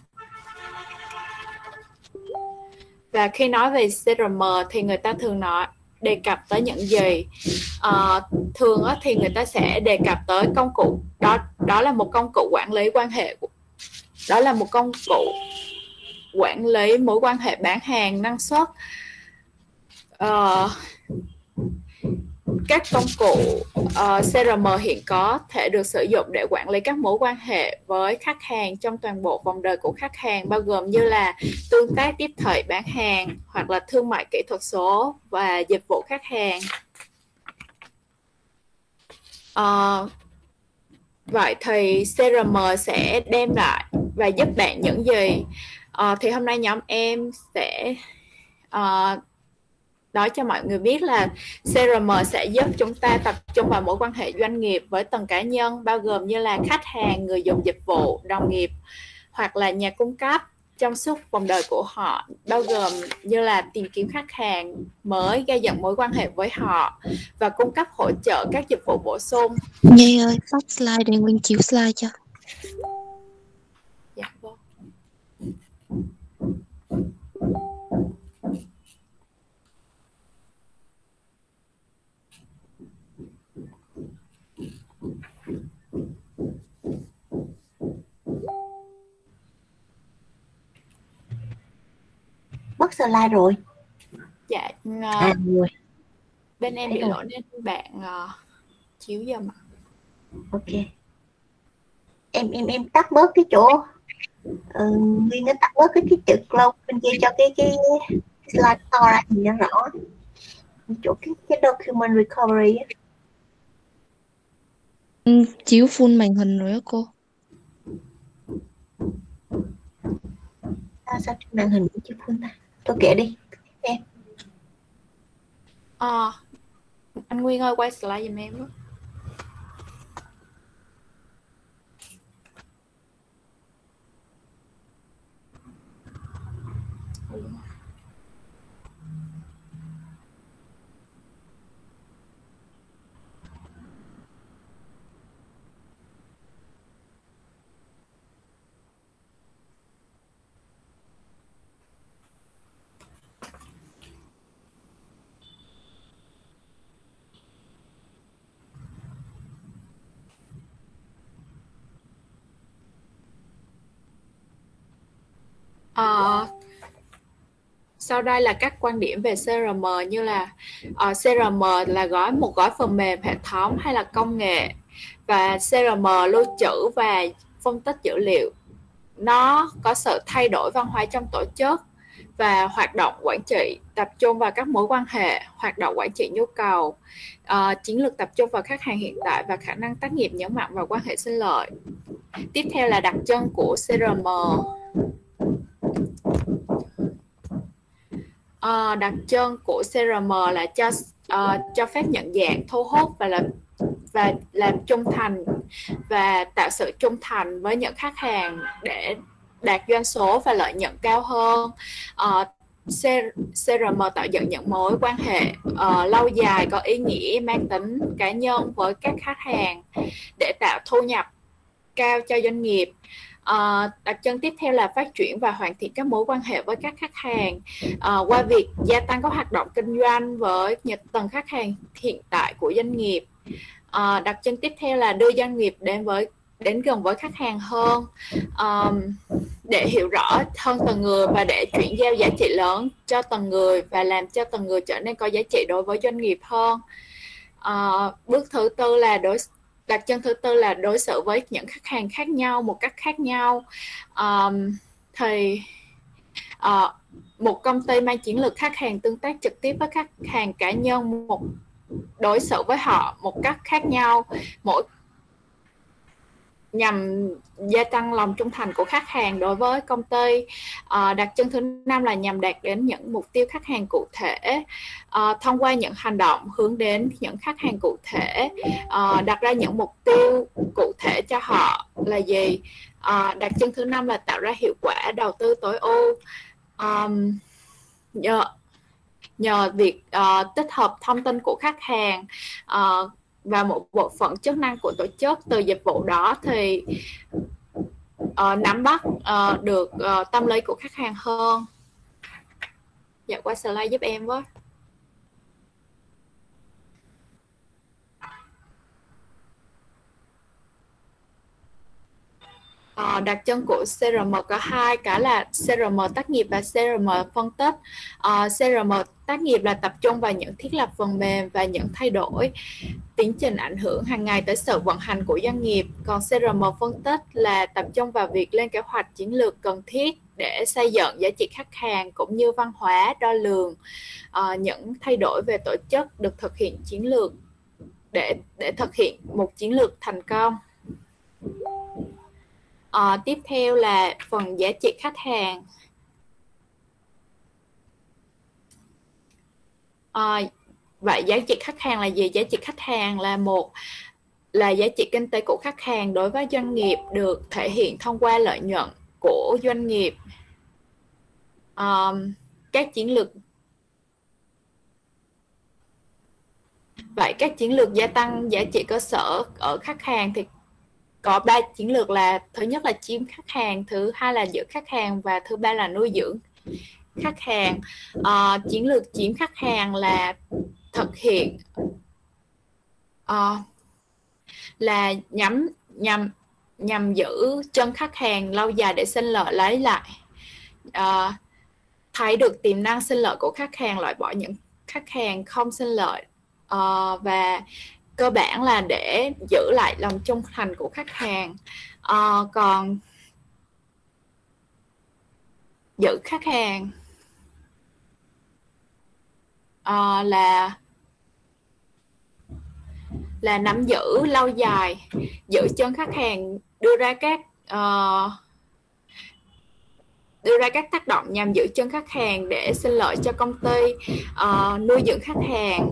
Và khi nói về xê rờ em thì người ta thường nói đề cập tới những gì? Uh, thường á, thì người ta sẽ đề cập tới công cụ đó đó là một công cụ quản lý quan hệ, đó là một công cụ quản lý mối quan hệ bán hàng, năng suất. Uh, các công cụ uh, xê rờ em hiện có thể được sử dụng để quản lý các mối quan hệ với khách hàng trong toàn bộ vòng đời của khách hàng, bao gồm như là tương tác tiếp thị bán hàng hoặc là thương mại kỹ thuật số và dịch vụ khách hàng. Uh, vậy thì xê rờ em sẽ đem lại và giúp bạn những gì? Uh, thì hôm nay nhóm em sẽ uh, nói cho mọi người biết là xê rờ em sẽ giúp chúng ta tập trung vào mối quan hệ doanh nghiệp với từng cá nhân, bao gồm như là khách hàng, người dùng dịch vụ, đồng nghiệp hoặc là nhà cung cấp trong suốt vòng đời của họ, bao gồm như là tìm kiếm khách hàng mới, gây dựng mối quan hệ với họ và cung cấp hỗ trợ các dịch vụ bổ sung. Nhi ơi, phát slide để Nguyên chiếu slide cho. Dạ vâng. Mất slide rồi. Dạ, uh, à, rồi. Bên em bị lỗi nên bạn uh, chiếu giùm ạ. Ok. Em em em tắt bớt cái chỗ ừ, Nguyên nó tắt bớt cái cái chữ close bên kia cho cái cái slide to ra nhìn nó rõ. Chỗ cái cái document recovery á. Ừ, chiếu full màn hình rồi đó cô. À, sao trên màn hình cũng chiếu full ta? Tôi kể đi em. À, anh Nguyên ơi, quay slide giùm em đó. Uh, sau đây là các quan điểm về xê rờ em, như là uh, xê rờ em là gói một gói phần mềm, hệ thống hay là công nghệ, và xê rờ em lưu trữ và phân tích dữ liệu. Nó có sự thay đổi văn hóa trong tổ chức và hoạt động quản trị tập trung vào các mối quan hệ, hoạt động quản trị nhu cầu, uh, chiến lược tập trung vào khách hàng hiện tại và khả năng tác nghiệp nhấn mạnh vào quan hệ sinh lợi. tiếp theo là đặc trưng của xê rờ em. À, đặc trưng của xê rờ em là cho uh, cho phép nhận dạng, thu hút và làm và làm trung thành và tạo sự trung thành với những khách hàng để đạt doanh số và lợi nhuận cao hơn. Uh, xê rờ em tạo dựng những mối quan hệ uh, lâu dài có ý nghĩa mang tính cá nhân với các khách hàng để tạo thu nhập cao cho doanh nghiệp. Uh, đặc trưng tiếp theo là phát triển và hoàn thiện các mối quan hệ với các khách hàng uh, qua việc gia tăng các hoạt động kinh doanh với những tầng khách hàng hiện tại của doanh nghiệp. Uh, đặc trưng tiếp theo là đưa doanh nghiệp đến với đến gần với khách hàng hơn, um, để hiểu rõ hơn từng người và để chuyển giao giá trị lớn cho từng người và làm cho từng người trở nên có giá trị đối với doanh nghiệp hơn. Uh, bước thứ tư là đối đặc trưng thứ tư là đối xử với những khách hàng khác nhau một cách khác nhau. Um, thì uh, một công ty mang chiến lược khách hàng tương tác trực tiếp với khách hàng cá nhân, một đối xử với họ một cách khác nhau, mỗi nhằm gia tăng lòng trung thành của khách hàng đối với công ty. À, đặc trưng thứ năm là nhằm đạt đến những mục tiêu khách hàng cụ thể à, thông qua những hành động hướng đến những khách hàng cụ thể, à, đặt ra những mục tiêu cụ thể cho họ là gì. À, đặc trưng thứ năm là tạo ra hiệu quả đầu tư tối ưu um, nhờ, nhờ việc uh, tích hợp thông tin của khách hàng uh, và một bộ phận chức năng của tổ chức. Từ dịch vụ đó thì uh, nắm bắt uh, được uh, tâm lý của khách hàng hơn. Dạ, qua slide giúp em với. Uh, đặc trưng của xê rờ em có hai cái là xê rờ em tác nghiệp và xê rờ em phân tích. Uh, xê rờ em tác nghiệp là tập trung vào những thiết lập phần mềm và những thay đổi tiến trình ảnh hưởng hàng ngày tới sự vận hành của doanh nghiệp. Còn xê rờ em phân tích là tập trung vào việc lên kế hoạch chiến lược cần thiết để xây dựng giá trị khách hàng cũng như văn hóa đo lường uh, những thay đổi về tổ chức được thực hiện chiến lược để để thực hiện một chiến lược thành công. Uh, tiếp theo là phần giá trị khách hàng. Uh, vậy giá trị khách hàng là gì? Giá trị khách hàng là một là giá trị kinh tế của khách hàng đối với doanh nghiệp được thể hiện thông qua lợi nhuận của doanh nghiệp. Um, các chiến lược vậy các chiến lược gia tăng giá trị cơ sở ở khách hàng thì có ba chiến lược là: thứ nhất là chiếm khách hàng, thứ hai là giữ khách hàng và thứ ba là nuôi dưỡng khách hàng. Uh, chiến lược chiếm khách hàng là thực hiện uh, là nhắm nhằm nhằm giữ chân khách hàng lâu dài để sinh lợi lấy lại. Uh, thấy được tiềm năng sinh lợi của khách hàng, loại bỏ những khách hàng không sinh lợi, uh, và cơ bản là để giữ lại lòng trung thành của khách hàng. Uh, còn giữ khách hàng uh, là là nắm giữ lâu dài, giữ chân khách hàng, đưa ra các uh, đưa ra các tác động nhằm giữ chân khách hàng để sinh lợi cho công ty. Uh, nuôi dưỡng khách hàng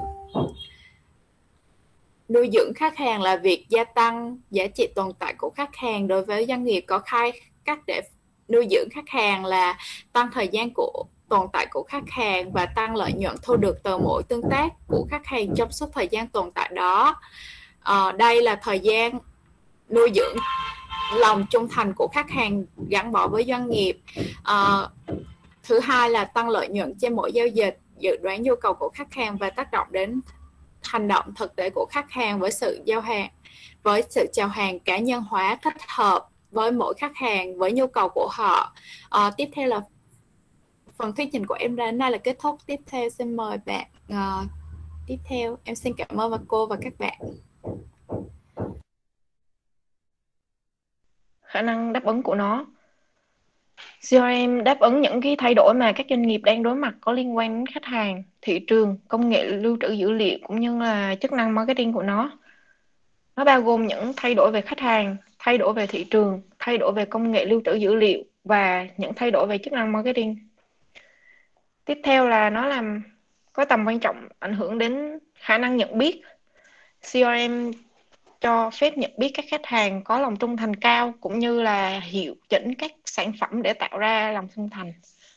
nuôi dưỡng khách hàng là việc gia tăng giá trị tồn tại của khách hàng đối với doanh nghiệp. Có khai cách để nuôi dưỡng khách hàng là tăng thời gian của tồn tại của khách hàng và tăng lợi nhuận thu được từ mỗi tương tác của khách hàng trong suốt thời gian tồn tại đó. À, đây là thời gian nuôi dưỡng lòng trung thành của khách hàng gắn bó với doanh nghiệp. À, thứ hai là tăng lợi nhuận trên mỗi giao dịch, dự đoán nhu cầu của khách hàng và tác động đến hành động thực tế của khách hàng với sự giao hàng với sự chào hàng cá nhân hóa thích hợp với mỗi khách hàng với nhu cầu của họ. À, tiếp theo là phần thuyết trình của em đến đây là kết thúc. Tiếp theo xin mời bạn uh, tiếp theo. Em xin cảm ơn và cô và các bạn. Khả năng đáp ứng của nó. xê rờ em đáp ứng những cái thay đổi mà các doanh nghiệp đang đối mặt có liên quan đến khách hàng, thị trường, công nghệ lưu trữ dữ liệu cũng như là chức năng marketing của nó. Nó bao gồm những thay đổi về khách hàng, thay đổi về thị trường, thay đổi về công nghệ lưu trữ dữ liệu và những thay đổi về chức năng marketing. Tiếp theo là nó làm có tầm quan trọng ảnh hưởng đến khả năng nhận biết. xê rờ em cho phép nhận biết các khách hàng có lòng trung thành cao cũng như là hiệu chỉnh các sản phẩm để tạo ra lòng trung thành.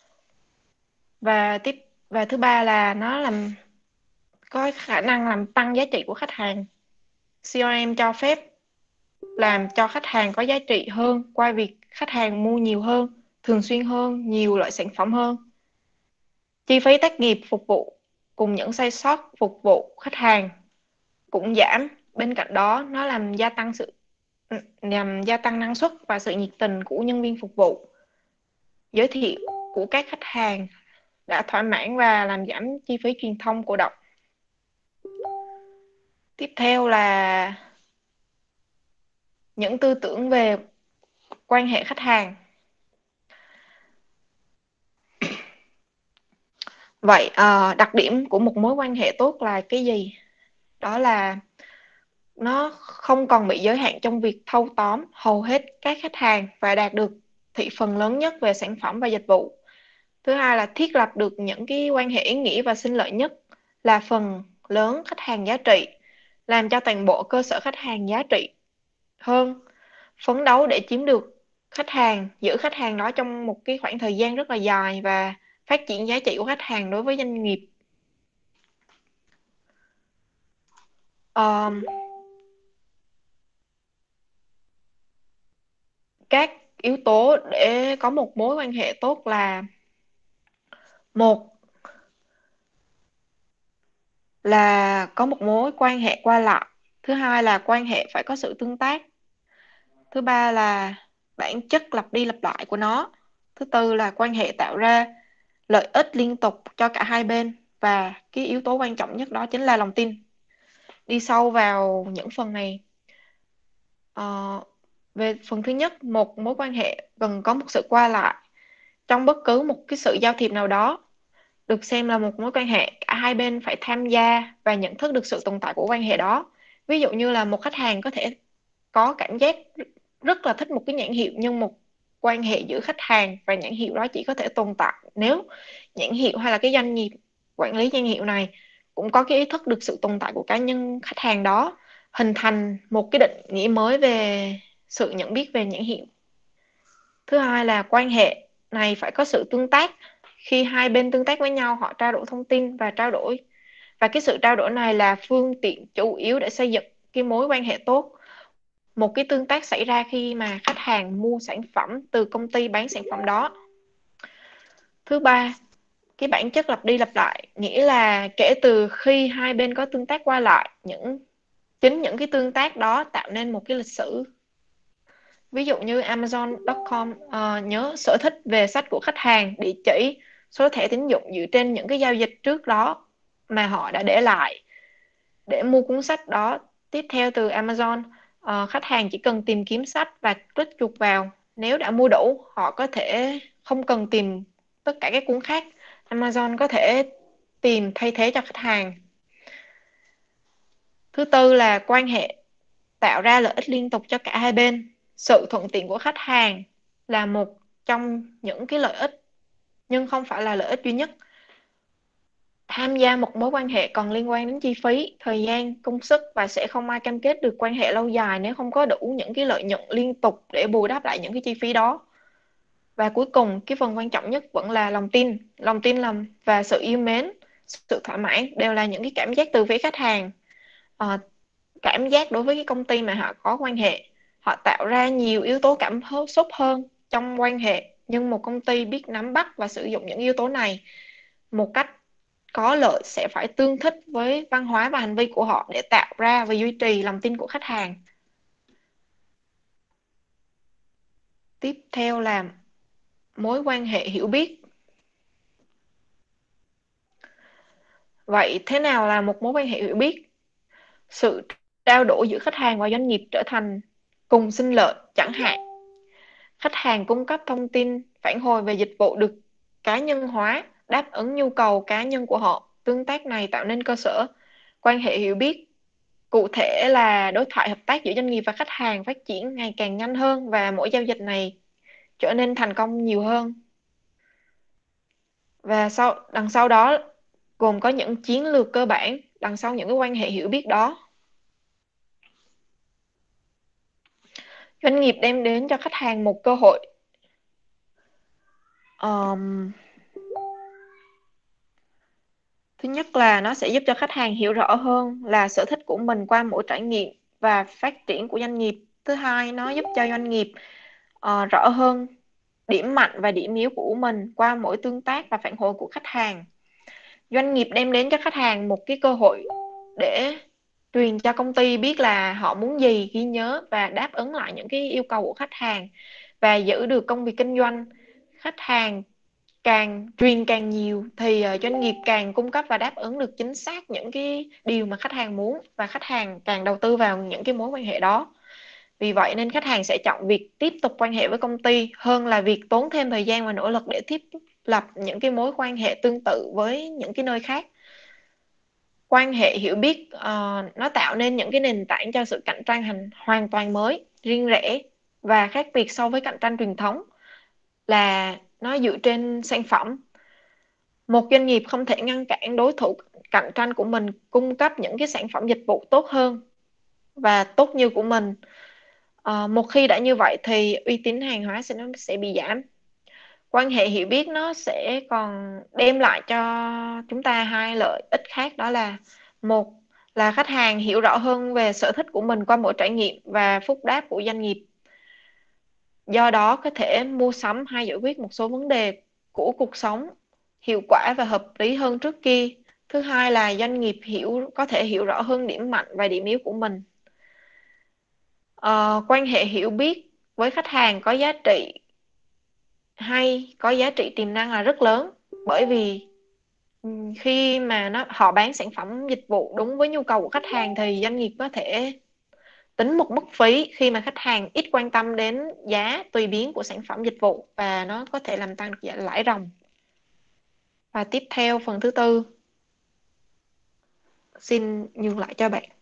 Và tiếp và thứ ba là nó làm có khả năng làm tăng giá trị của khách hàng. xê rờ em cho phép làm cho khách hàng có giá trị hơn qua việc khách hàng mua nhiều hơn, thường xuyên hơn, nhiều loại sản phẩm hơn. Chi phí tác nghiệp phục vụ cùng những sai sót phục vụ khách hàng cũng giảm. Bên cạnh đó, nó làm gia tăng sự nhằm gia tăng năng suất và sự nhiệt tình của nhân viên phục vụ. Giới thiệu của các khách hàng đã thỏa mãn và làm giảm chi phí truyền thông cổ động. Tiếp theo là những tư tưởng về quan hệ khách hàng. Vậy uh, đặc điểm của một mối quan hệ tốt là cái gì? Đó là nó không còn bị giới hạn trong việc thâu tóm hầu hết các khách hàng và đạt được thị phần lớn nhất về sản phẩm và dịch vụ. Thứ hai là thiết lập được những cái quan hệ ý nghĩa và sinh lợi nhất là phần lớn khách hàng giá trị, làm cho toàn bộ cơ sở khách hàng giá trị hơn, phấn đấu để chiếm được khách hàng, giữ khách hàng đó trong một cái khoảng thời gian rất là dài và phát triển giá trị của khách hàng đối với doanh nghiệp. Um, các yếu tố để có một mối quan hệ tốt là: một là có một mối quan hệ qua lại, thứ hai là quan hệ phải có sự tương tác, thứ ba là bản chất lặp đi lặp lại của nó, thứ tư là quan hệ tạo ra lợi ích liên tục cho cả hai bên, và cái yếu tố quan trọng nhất đó chính là lòng tin. Đi sâu vào những phần này. Uh, về phần thứ nhất, một mối quan hệ cần có một sự qua lại. Trong bất cứ một cái sự giao thiệp nào đó được xem là một mối quan hệ, cả hai bên phải tham gia và nhận thức được sự tồn tại của quan hệ đó. Ví dụ như là một khách hàng có thể có cảm giác rất là thích một cái nhãn hiệu, nhưng một quan hệ giữa khách hàng và nhãn hiệu đó chỉ có thể tồn tại nếu nhãn hiệu hay là cái doanh nghiệp quản lý nhãn hiệu này cũng có cái ý thức được sự tồn tại của cá nhân khách hàng đó, hình thành một cái định nghĩa mới về sự nhận biết về nhãn hiệu. Thứ hai là quan hệ này phải có sự tương tác. Khi hai bên tương tác với nhau, họ trao đổi thông tin và trao đổi và cái sự trao đổi này là phương tiện chủ yếu để xây dựng cái mối quan hệ tốt. Một cái tương tác xảy ra khi mà khách hàng mua sản phẩm từ công ty bán sản phẩm đó. Thứ ba, cái bản chất lặp đi lặp lại, nghĩa là kể từ khi hai bên có tương tác qua lại, những chính những cái tương tác đó tạo nên một cái lịch sử. Ví dụ như Amazon chấm com uh, nhớ sở thích về sách của khách hàng, địa chỉ, số thẻ tín dụng dựa trên những cái giao dịch trước đó mà họ đã để lại để mua cuốn sách đó. Tiếp theo từ Amazon, uh, khách hàng chỉ cần tìm kiếm sách và click chuột vào. Nếu đã mua đủ, họ có thể không cần tìm tất cả các cuốn khác. Amazon có thể tìm thay thế cho khách hàng. Thứ tư là quan hệ tạo ra lợi ích liên tục cho cả hai bên. Sự thuận tiện của khách hàng là một trong những cái lợi ích, nhưng không phải là lợi ích duy nhất. Tham gia một mối quan hệ còn liên quan đến chi phí, thời gian, công sức và sẽ không ai cam kết được quan hệ lâu dài nếu không có đủ những cái lợi nhuận liên tục để bù đắp lại những cái chi phí đó. Và cuối cùng, cái phần quan trọng nhất vẫn là lòng tin. Lòng tin làm và sự yêu mến, sự thỏa mãn đều là những cái cảm giác từ phía khách hàng. À, cảm giác đối với cái công ty mà họ có quan hệ. Họ tạo ra nhiều yếu tố cảm xúc hơn trong quan hệ, nhưng một công ty biết nắm bắt và sử dụng những yếu tố này một cách có lợi sẽ phải tương thích với văn hóa và hành vi của họ để tạo ra và duy trì lòng tin của khách hàng. Tiếp theo là mối quan hệ hiểu biết. Vậy thế nào là một mối quan hệ hiểu biết? Sự trao đổi giữa khách hàng và doanh nghiệp trở thành cùng sinh lợi, chẳng hạn khách hàng cung cấp thông tin phản hồi về dịch vụ được cá nhân hóa, đáp ứng nhu cầu cá nhân của họ. Tương tác này tạo nên cơ sở quan hệ hiểu biết Cụ thể là đối thoại hợp tác giữa doanh nghiệp và khách hàng phát triển ngày càng nhanh hơn và mỗi giao dịch này trở nên thành công nhiều hơn. Và sau đằng sau đó gồm có những chiến lược cơ bản đằng sau những cái quan hệ hiểu biết đó. Doanh nghiệp đem đến cho khách hàng một cơ hội um, thứ nhất là nó sẽ giúp cho khách hàng hiểu rõ hơn là sở thích của mình qua mỗi trải nghiệm và phát triển của doanh nghiệp. Thứ hai, nó giúp cho doanh nghiệp uh, rõ hơn điểm mạnh và điểm yếu của mình qua mỗi tương tác và phản hồi của khách hàng. Doanh nghiệp đem đến cho khách hàng một cái cơ hội để truyền cho công ty biết là họ muốn gì, ghi nhớ và đáp ứng lại những cái yêu cầu của khách hàng và giữ được công việc kinh doanh. Khách hàng càng truyền càng nhiều thì doanh nghiệp càng cung cấp và đáp ứng được chính xác những cái điều mà khách hàng muốn, và khách hàng càng đầu tư vào những cái mối quan hệ đó. Vì vậy nên khách hàng sẽ chọn việc tiếp tục quan hệ với công ty hơn là việc tốn thêm thời gian và nỗ lực để thiết lập những cái mối quan hệ tương tự với những cái nơi khác. Quan hệ hiểu biết uh, nó tạo nên những cái nền tảng cho sự cạnh tranh hành hoàn toàn mới, riêng rẽ và khác biệt so với cạnh tranh truyền thống, là nó dựa trên sản phẩm. Một doanh nghiệp không thể ngăn cản đối thủ cạnh tranh của mình cung cấp những cái sản phẩm dịch vụ tốt hơn và tốt như của mình. Uh, một khi đã như vậy thì uy tín hàng hóa sẽ nó sẽ bị giảm. Quan hệ hiểu biết nó sẽ còn đem lại cho chúng ta hai lợi ích khác, đó là một là khách hàng hiểu rõ hơn về sở thích của mình qua mỗi trải nghiệm và phúc đáp của doanh nghiệp, do đó có thể mua sắm hay giải quyết một số vấn đề của cuộc sống hiệu quả và hợp lý hơn trước kia. Thứ hai là doanh nghiệp hiểu có thể hiểu rõ hơn điểm mạnh và điểm yếu của mình. Ờ, quan hệ hiểu biết với khách hàng có giá trị hay có giá trị tiềm năng là rất lớn, bởi vì khi mà nó họ bán sản phẩm dịch vụ đúng với nhu cầu của khách hàng thì doanh nghiệp có thể tính một mức phí khi mà khách hàng ít quan tâm đến giá tùy biến của sản phẩm dịch vụ, và nó có thể làm tăng được lãi ròng. Và tiếp theo phần thứ tư, xin nhường lại cho bạn.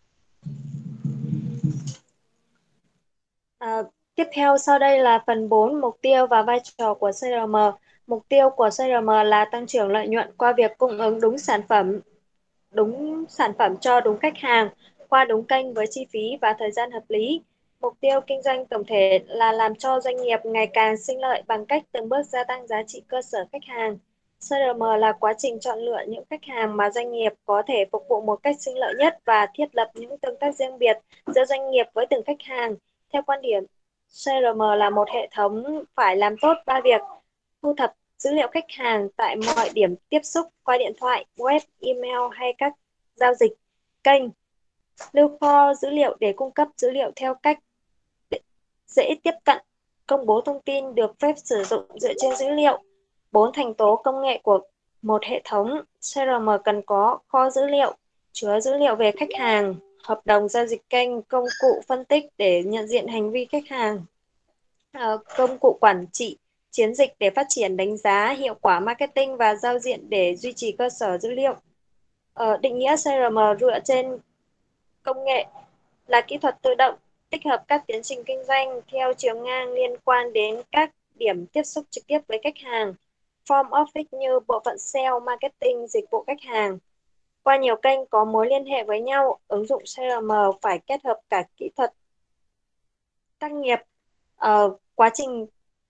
À, tiếp theo sau đây là phần bốn, mục tiêu và vai trò của xê rờ em. Mục tiêu của xê rờ em là tăng trưởng lợi nhuận qua việc cung ứng đúng sản phẩm, đúng sản phẩm cho đúng khách hàng, qua đúng kênh với chi phí và thời gian hợp lý. Mục tiêu kinh doanh tổng thể là làm cho doanh nghiệp ngày càng sinh lợi bằng cách từng bước gia tăng giá trị cơ sở khách hàng. xê rờ em là quá trình chọn lựa những khách hàng mà doanh nghiệp có thể phục vụ một cách sinh lợi nhất và thiết lập những tương tác riêng biệt giữa doanh nghiệp với từng khách hàng. Theo quan điểm, xê rờ em là một hệ thống phải làm tốt ba việc: thu thập dữ liệu khách hàng tại mọi điểm tiếp xúc qua điện thoại, web, email hay các giao dịch kênh, lưu kho dữ liệu để cung cấp dữ liệu theo cách dễ tiếp cận, công bố thông tin được phép sử dụng dựa trên dữ liệu. Bốn thành tố công nghệ của một hệ thống xê rờ em cần có: kho dữ liệu, chứa dữ liệu về khách hàng, hợp đồng giao dịch kênh, công cụ phân tích để nhận diện hành vi khách hàng, à, công cụ quản trị chiến dịch để phát triển đánh giá hiệu quả marketing và giao diện để duy trì cơ sở dữ liệu. Ờ, định nghĩa xê rờ em dựa trên công nghệ là kỹ thuật tự động tích hợp các tiến trình kinh doanh theo chiều ngang liên quan đến các điểm tiếp xúc trực tiếp với khách hàng, front office như bộ phận sale, marketing, dịch vụ khách hàng. Qua nhiều kênh có mối liên hệ với nhau, ứng dụng xê rờ em phải kết hợp cả kỹ thuật tác nghiệp, uh, quá trình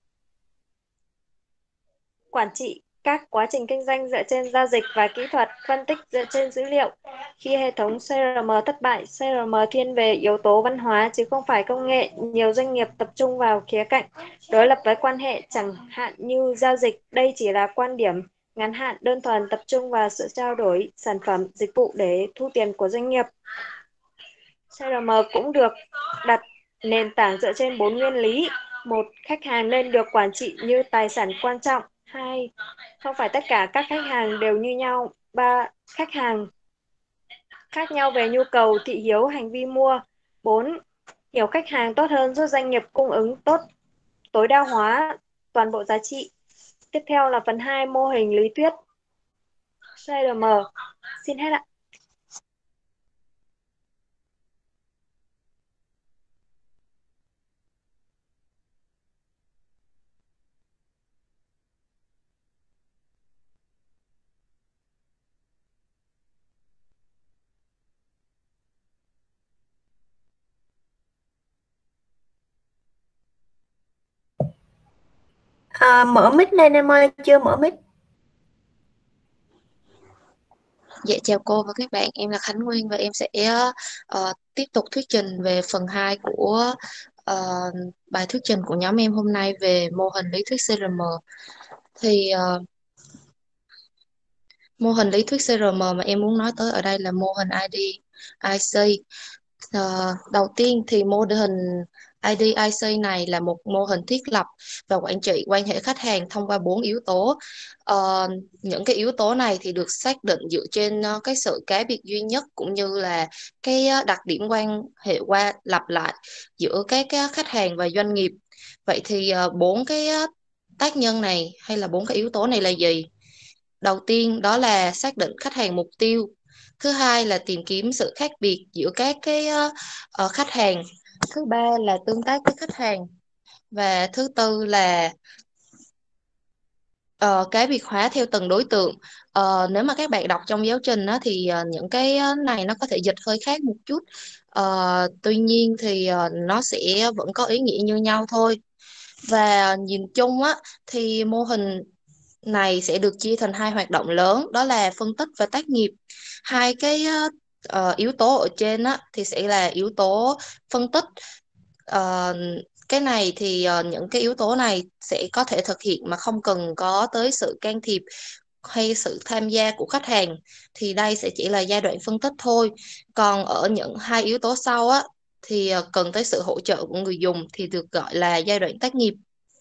quản trị các quá trình kinh doanh dựa trên giao dịch và kỹ thuật phân tích dựa trên dữ liệu. Khi hệ thống xê rờ em thất bại, xê rờ em thiên về yếu tố văn hóa chứ không phải công nghệ. Nhiều doanh nghiệp tập trung vào khía cạnh đối lập với quan hệ, chẳng hạn như giao dịch. Đây chỉ là quan điểm ngắn hạn đơn thuần tập trung vào sự trao đổi sản phẩm, dịch vụ để thu tiền của doanh nghiệp. xê rờ em cũng được đặt nền tảng dựa trên bốn nguyên lý. Một, khách hàng nên được quản trị như tài sản quan trọng. Hai, không phải tất cả các khách hàng đều như nhau. Ba, khách hàng khác nhau về nhu cầu, thị hiếu, hành vi mua. Bốn, hiểu khách hàng tốt hơn giúp doanh nghiệp cung ứng tốt, tối đa hóa toàn bộ giá trị. Tiếp theo là phần hai, mô hình lý thuyết xê rờ em. Xin hết ạ. À, mở mic lên em ơi, chưa mở mic. Dạ chào cô và các bạn, em là Khánh Nguyên và em sẽ ờ, tiếp tục thuyết trình về phần hai của ờ, bài thuyết trình của nhóm em hôm nay về mô hình lý thuyết xê rờ em. Thì ờ, mô hình lý thuyết xê rờ em mà em muốn nói tới ở đây là mô hình i đê i xê. Ờ, đầu tiên thì mô hình i đê i xê này là một mô hình thiết lập và quản trị quan hệ khách hàng thông qua bốn yếu tố. Ờ, những cái yếu tố này thì được xác định dựa trên ờ, cái sự cá biệt duy nhất cũng như là cái ờ, đặc điểm quan hệ qua lặp lại giữa các cái khách hàng và doanh nghiệp. Vậy thì ờ, bốn cái ờ, tác nhân này hay là bốn cái yếu tố này là gì? Đầu tiên đó là xác định khách hàng mục tiêu. Thứ hai là tìm kiếm sự khác biệt giữa các cái ờ, ờ, khách hàng. Thứ ba là tương tác với khách hàng. Và thứ tư là ờ, cái biệt hóa theo từng đối tượng. Ờ, nếu mà các bạn đọc trong giáo trình á, thì ờ, những cái ờ, này nó có thể dịch hơi khác một chút. Ờ, tuy nhiên thì ờ, nó sẽ vẫn có ý nghĩa như nhau thôi. Và nhìn chung á thì mô hình này sẽ được chia thành hai hoạt động lớn, đó là phân tích và tác nghiệp. Hai cái ờ, ờ, yếu tố ở trên á, thì sẽ là yếu tố phân tích. Ờ, cái này thì ờ, những cái yếu tố này sẽ có thể thực hiện mà không cần có tới sự can thiệp hay sự tham gia của khách hàng, thì đây sẽ chỉ là giai đoạn phân tích thôi. Còn ở những hai yếu tố sau á thì ờ, cần tới sự hỗ trợ của người dùng thì được gọi là giai đoạn tác nghiệp.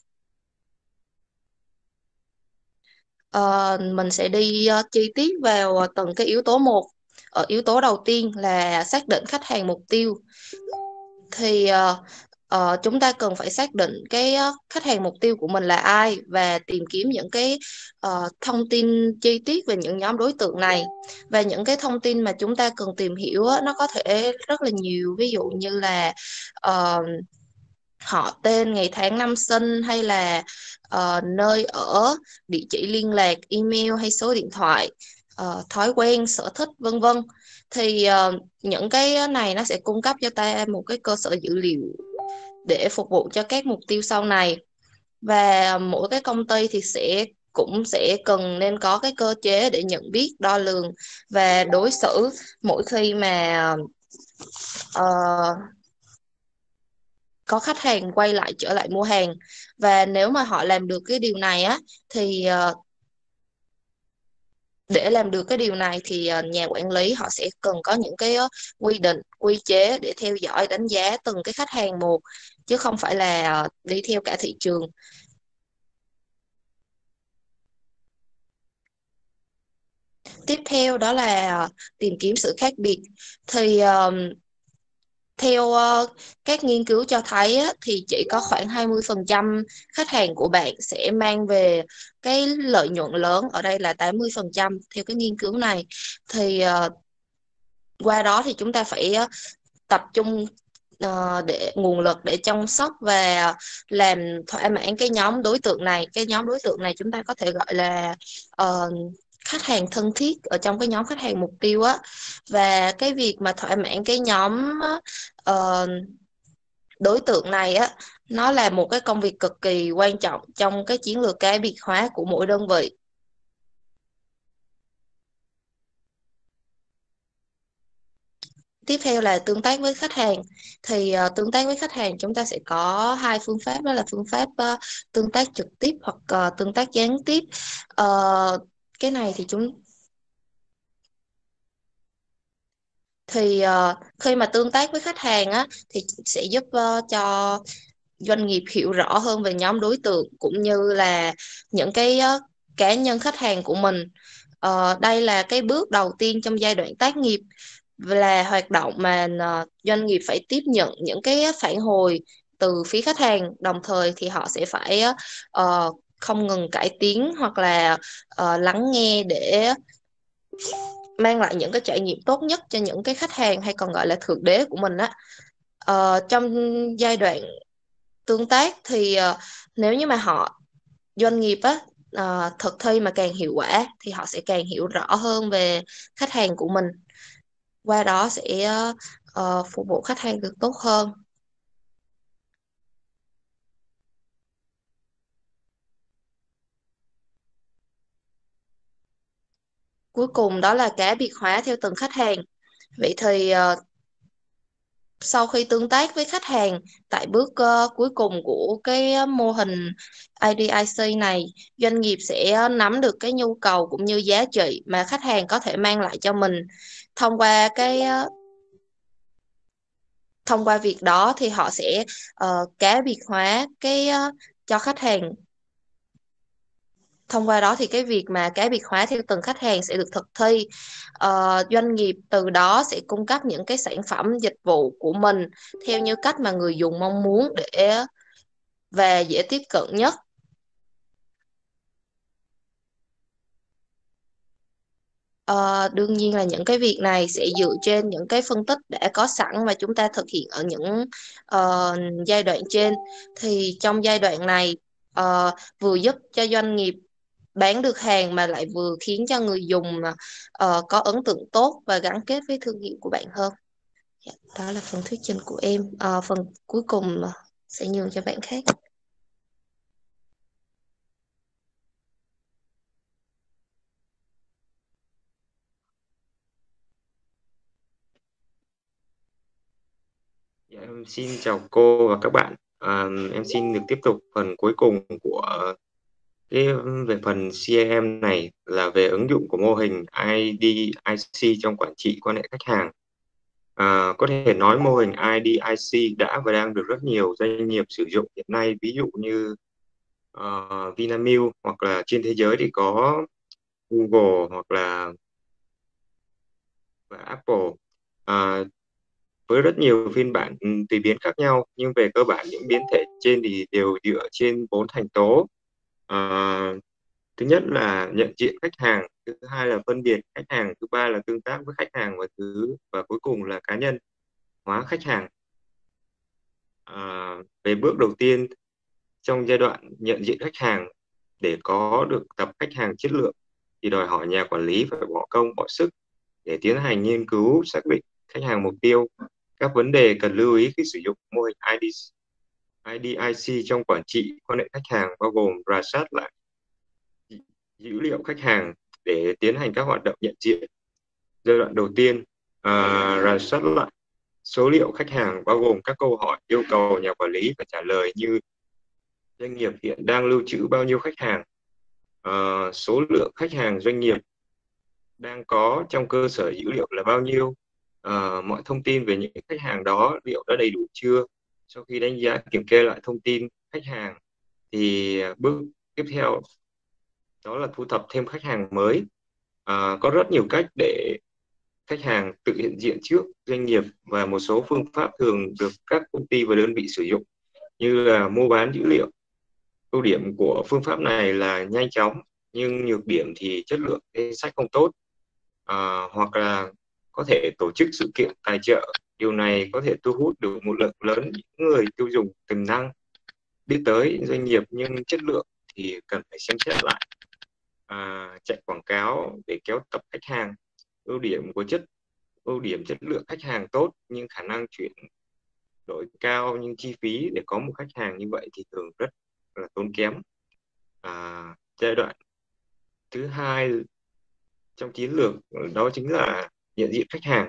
Ờ, mình sẽ đi ờ, chi tiết vào từng cái yếu tố một. Ở yếu tố đầu tiên là xác định khách hàng mục tiêu. Thì ờ, ờ, chúng ta cần phải xác định cái ờ, khách hàng mục tiêu của mình là ai và tìm kiếm những cái ờ, thông tin chi tiết về những nhóm đối tượng này. Và những cái thông tin mà chúng ta cần tìm hiểu á, nó có thể rất là nhiều, ví dụ như là ờ, họ tên, ngày tháng năm sinh, hay là ờ, nơi ở, địa chỉ liên lạc, email hay số điện thoại, ờ, thói quen, sở thích, vân vân. Thì ờ, những cái này nó sẽ cung cấp cho ta một cái cơ sở dữ liệu để phục vụ cho các mục tiêu sau này. Và mỗi cái công ty thì sẽ cũng sẽ cần nên có cái cơ chế để nhận biết, đo lường và đối xử mỗi khi mà ờ, có khách hàng quay lại trở lại mua hàng. Và nếu mà họ làm được cái điều này á thì ờ, để làm được cái điều này thì ờ, nhà quản lý họ sẽ cần có những cái ờ, quy định, quy chế để theo dõi, đánh giá từng cái khách hàng một, chứ không phải là ờ, đi theo cả thị trường. Tiếp theo đó là ờ, tìm kiếm sự khác biệt. Thì ờ, theo ờ, các nghiên cứu cho thấy á, thì chỉ có khoảng hai mươi phần trăm khách hàng của bạn sẽ mang về cái lợi nhuận lớn, ở đây là tám mươi phần trăm theo cái nghiên cứu này. Thì ờ, qua đó thì chúng ta phải ờ, tập trung ờ, để nguồn lực để chăm sóc và làm thỏa mãn cái nhóm đối tượng này. Cái nhóm đối tượng này chúng ta có thể gọi là ờ, khách hàng thân thiết ở trong cái nhóm khách hàng mục tiêu á. Và cái việc mà thỏa mãn cái nhóm ờ, đối tượng này á, nó là một cái công việc cực kỳ quan trọng trong cái chiến lược cái biệt hóa của mỗi đơn vị. Tiếp theo là tương tác với khách hàng. Thì uh, tương tác với khách hàng chúng ta sẽ có hai phương pháp, đó là phương pháp uh, tương tác trực tiếp hoặc uh, tương tác gián tiếp. Uh, cái này thì chúng thì uh, khi mà tương tác với khách hàng á thì sẽ giúp uh, cho doanh nghiệp hiểu rõ hơn về nhóm đối tượng cũng như là những cái uh, cá nhân khách hàng của mình. Uh, đây là cái bước đầu tiên trong giai đoạn tác nghiệp, là hoạt động mà uh, doanh nghiệp phải tiếp nhận những cái phản hồi từ phía khách hàng, đồng thời thì họ sẽ phải uh, không ngừng cải tiến hoặc là uh, lắng nghe để mang lại những cái trải nghiệm tốt nhất cho những cái khách hàng hay còn gọi là thượng đế của mình á. Ờ, trong giai đoạn tương tác thì ờ, nếu như mà họ doanh nghiệp á ờ, thực thi mà càng hiệu quả thì họ sẽ càng hiểu rõ hơn về khách hàng của mình, qua đó sẽ ờ, phục vụ khách hàng được tốt hơn. cuối cùng đó là cá biệt hóa theo từng khách hàng. Vậy thì uh, sau khi tương tác với khách hàng tại bước uh, cuối cùng của cái mô hình i đê i xê này, doanh nghiệp sẽ nắm được cái nhu cầu cũng như giá trị mà khách hàng có thể mang lại cho mình. Thông qua cái uh, thông qua việc đó thì họ sẽ uh, cá biệt hóa cái uh, cho khách hàng. Thông qua đó thì cái việc mà cá biệt hóa theo từng khách hàng sẽ được thực thi. Ờ, doanh nghiệp từ đó sẽ cung cấp những cái sản phẩm dịch vụ của mình theo như cách mà người dùng mong muốn để và dễ tiếp cận nhất. Ờ, đương nhiên là những cái việc này sẽ dựa trên những cái phân tích đã có sẵn và chúng ta thực hiện ở những ờ, giai đoạn trên. Thì trong giai đoạn này ờ, vừa giúp cho doanh nghiệp bán được hàng mà lại vừa khiến cho người dùng uh, có ấn tượng tốt và gắn kết với thương hiệu của bạn hơn. Dạ, đó là phần thuyết trình của em. Uh, phần cuối cùng uh, sẽ nhường cho bạn khác. Dạ, em xin chào cô và các bạn. À, em xin được tiếp tục phần cuối cùng của cái về phần xê i em này là về ứng dụng của mô hình i đê i xê trong quản trị quan hệ khách hàng. À, có thể nói mô hình i đê i xê đã và đang được rất nhiều doanh nghiệp sử dụng hiện nay, ví dụ như uh, Vinamilk, hoặc là trên thế giới thì có Google hoặc là và Apple. À, với rất nhiều phiên bản tùy biến khác nhau, nhưng về cơ bản những biến thể trên thì đều dựa trên bốn thành tố. À, thứ nhất là nhận diện khách hàng, thứ hai là phân biệt khách hàng, thứ ba là tương tác với khách hàng, và thứ và cuối cùng là cá nhân hóa khách hàng. À, về bước đầu tiên trong giai đoạn nhận diện khách hàng, để có được tập khách hàng chất lượng thì đòi hỏi nhà quản lý phải bỏ công bỏ sức để tiến hành nghiên cứu xác định khách hàng mục tiêu. Các vấn đề cần lưu ý khi sử dụng mô hình i đê i đê i xê trong quản trị quan hệ khách hàng bao gồm rà soát lại dữ liệu khách hàng để tiến hành các hoạt động nhận diện. Giai đoạn đầu tiên, uh, rà soát lại số liệu khách hàng bao gồm các câu hỏi yêu cầu nhà quản lý phải trả lời như doanh nghiệp hiện đang lưu trữ bao nhiêu khách hàng, uh, số lượng khách hàng doanh nghiệp đang có trong cơ sở dữ liệu là bao nhiêu, uh, mọi thông tin về những khách hàng đó liệu đã đầy đủ chưa. Sau khi đánh giá kiểm kê lại thông tin khách hàng thì bước tiếp theo đó là thu thập thêm khách hàng mới. À, có rất nhiều cách để khách hàng tự hiện diện trước doanh nghiệp, và một số phương pháp thường được các công ty và đơn vị sử dụng như là mua bán dữ liệu. Ưu điểm của phương pháp này là nhanh chóng, nhưng nhược điểm thì chất lượng danh sách không tốt, à, hoặc là có thể tổ chức sự kiện tài trợ. Điều này có thể thu hút được một lượng lớn những người tiêu dùng tiềm năng biết tới doanh nghiệp, nhưng chất lượng thì cần phải xem xét lại. À, chạy quảng cáo để kéo tập khách hàng. Ưu điểm của chất ưu điểm chất lượng khách hàng tốt nhưng khả năng chuyển đổi cao, nhưng chi phí để có một khách hàng như vậy thì thường rất là tốn kém. À, giai đoạn thứ hai trong chiến lược đó chính là nhận diện khách hàng.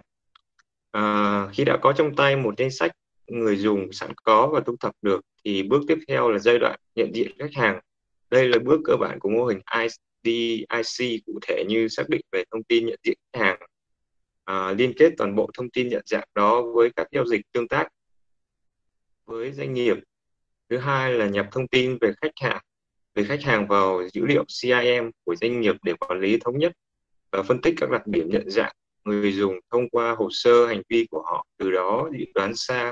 À, khi đã có trong tay một danh sách người dùng sẵn có và thu thập được thì bước tiếp theo là giai đoạn nhận diện khách hàng. Đây là bước cơ bản của mô hình i đê i xê, cụ thể như xác định về thông tin nhận diện khách hàng, à, liên kết toàn bộ thông tin nhận dạng đó với các giao dịch tương tác với doanh nghiệp. Thứ hai là nhập thông tin về khách hàng về khách hàng vào dữ liệu xê i em của doanh nghiệp để quản lý thống nhất và phân tích các đặc điểm nhận dạng người dùng thông qua hồ sơ hành vi của họ, từ đó dự đoán xa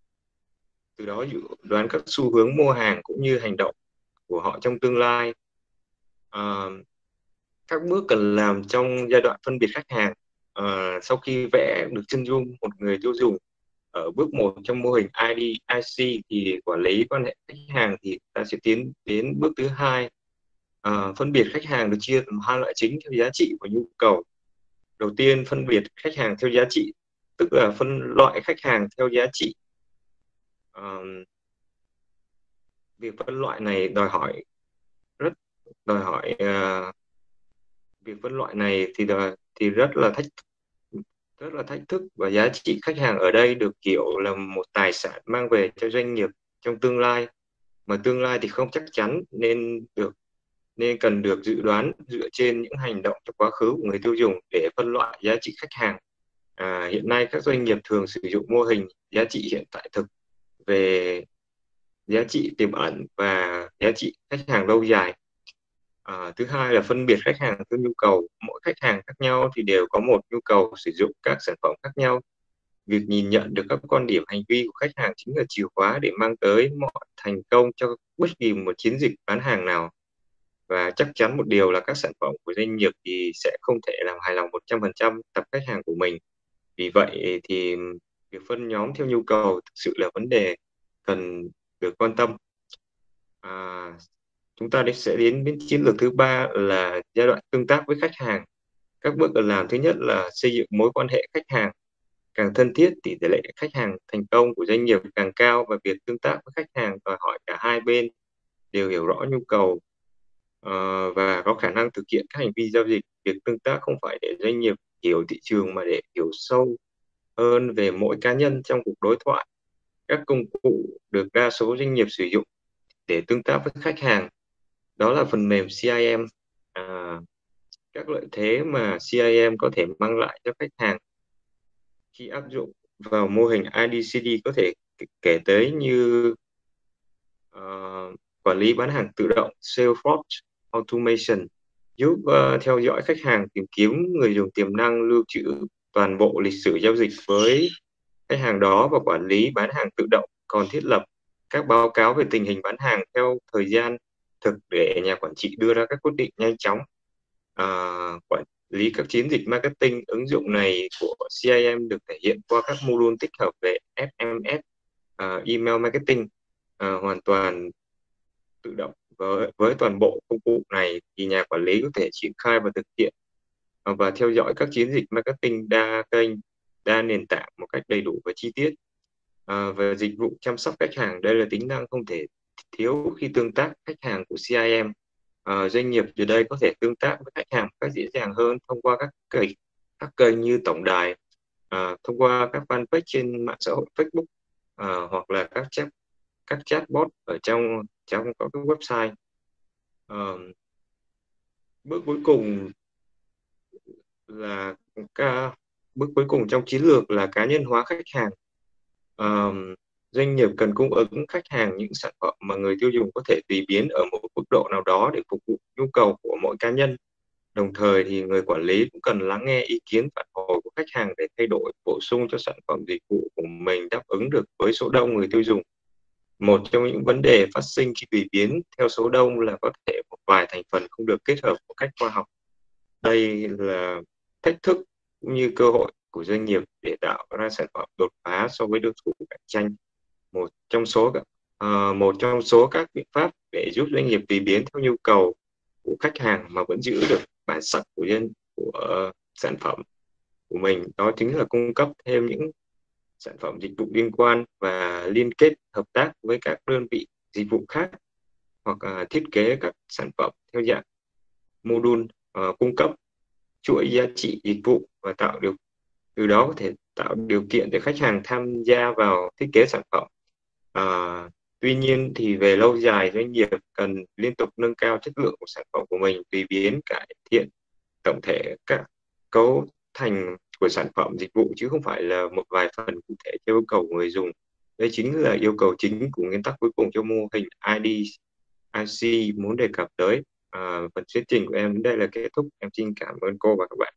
từ đó dự đoán các xu hướng mua hàng cũng như hành động của họ trong tương lai. À, các bước cần làm trong giai đoạn phân biệt khách hàng. À, sau khi vẽ được chân dung một người tiêu dùng ở bước một trong mô hình i đê i xê thì quản lý quan hệ khách hàng, thì ta sẽ tiến đến bước thứ hai. À, phân biệt khách hàng được chia làm hai loại chính theo giá trị và nhu cầu. Đầu tiên, phân biệt khách hàng theo giá trị, tức là phân loại khách hàng theo giá trị. À, việc phân loại này đòi hỏi rất đòi hỏi uh, việc phân loại này thì thì rất là thách rất là thách thức, và giá trị khách hàng ở đây được hiểu là một tài sản mang về cho doanh nghiệp trong tương lai, mà tương lai thì không chắc chắn nên được nên cần được dự đoán dựa trên những hành động trong quá khứ của người tiêu dùng để phân loại giá trị khách hàng. À, hiện nay các doanh nghiệp thường sử dụng mô hình giá trị hiện tại thực về giá trị tiềm ẩn và giá trị khách hàng lâu dài. À, thứ hai là phân biệt khách hàng theo nhu cầu. Mỗi khách hàng khác nhau thì đều có một nhu cầu sử dụng các sản phẩm khác nhau. Việc nhìn nhận được các quan điểm hành vi của khách hàng chính là chìa khóa để mang tới mọi thành công cho bất kỳ một chiến dịch bán hàng nào. Và chắc chắn một điều là các sản phẩm của doanh nghiệp thì sẽ không thể làm hài lòng một trăm phần trăm tập khách hàng của mình. Vì vậy thì việc phân nhóm theo nhu cầu thực sự là vấn đề cần được quan tâm. À, chúng ta sẽ đến đến chiến lược thứ ba là giai đoạn tương tác với khách hàng. Các bước cần làm thứ nhất là xây dựng mối quan hệ khách hàng càng thân thiết thì tỷ lệ khách hàng thành công của doanh nghiệp càng cao, và việc tương tác với khách hàng đòi hỏi cả hai bên đều hiểu rõ nhu cầu uh, và có khả năng thực hiện các hành vi giao dịch. Việc tương tác không phải để doanh nghiệp hiểu thị trường mà để hiểu sâu hơn về mỗi cá nhân trong cuộc đối thoại. Các công cụ được đa số doanh nghiệp sử dụng để tương tác với khách hàng đó là phần mềm xê i em. À, các lợi thế mà xê i em có thể mang lại cho khách hàng khi áp dụng vào mô hình i đê xê đê có thể kể tới như uh, quản lý bán hàng tự động Salesforce Automation giúp uh, theo dõi khách hàng, tìm kiếm người dùng tiềm năng, lưu trữ toàn bộ lịch sử giao dịch với khách hàng đó và quản lý bán hàng tự động, còn thiết lập các báo cáo về tình hình bán hàng theo thời gian thực để nhà quản trị đưa ra các quyết định nhanh chóng. À, quản lý các chiến dịch marketing. Ứng dụng này của xê i em được thể hiện qua các module tích hợp về ét em ét, uh, email marketing uh, hoàn toàn tự động. Với, với toàn bộ công cụ này thì nhà quản lý có thể triển khai và thực hiện uh, và theo dõi các chiến dịch marketing đa kênh, đa nền tảng một cách đầy đủ và chi tiết. Uh, về dịch vụ chăm sóc khách hàng, đây là tính năng không thể thiếu khi tương tác khách hàng của xê i em. Uh, doanh nghiệp từ đây có thể tương tác với khách hàng một cách dễ dàng hơn thông qua các kênh các kênh như tổng đài, uh, thông qua các fanpage trên mạng xã hội Facebook, uh, hoặc là các chat các chatbot ở trong trong các website. Uh, bước cuối cùng là ca bước cuối cùng trong chiến lược là cá nhân hóa khách hàng. Uh, doanh nghiệp cần cung ứng khách hàng những sản phẩm mà người tiêu dùng có thể tùy biến ở một mức độ nào đó để phục vụ nhu cầu của mỗi cá nhân. Đồng thời thì người quản lý cũng cần lắng nghe ý kiến phản hồi của khách hàng để thay đổi, bổ sung cho sản phẩm dịch vụ của mình đáp ứng được với số đông người tiêu dùng. Một trong những vấn đề phát sinh khi tùy biến theo số đông là có thể một vài thành phần không được kết hợp một cách khoa học. Đây là thách thức cũng như cơ hội của doanh nghiệp để tạo ra sản phẩm đột phá so với đối thủ cạnh tranh. Một trong số uh, một trong số các biện pháp để giúp doanh nghiệp tùy biến theo nhu cầu của khách hàng mà vẫn giữ được bản sắc của nhân của uh, sản phẩm của mình, đó chính là cung cấp thêm những sản phẩm dịch vụ liên quan và liên kết hợp tác với các đơn vị dịch vụ khác, hoặc uh, thiết kế các sản phẩm theo dạng module, uh, cung cấp chuỗi giá trị dịch vụ và tạo điều từ đó có thể tạo điều kiện để khách hàng tham gia vào thiết kế sản phẩm. À, tuy nhiên thì về lâu dài doanh nghiệp cần liên tục nâng cao chất lượng của sản phẩm của mình, tùy biến cải thiện tổng thể các cấu thành của sản phẩm dịch vụ, chứ không phải là một vài phần cụ thể theo yêu cầu của người dùng. Đây chính là yêu cầu chính của nguyên tắc cuối cùng cho mô hình i đê i xê muốn đề cập tới. À, phần thuyết trình của em đến đây là kết thúc. Em xin cảm ơn cô và các bạn.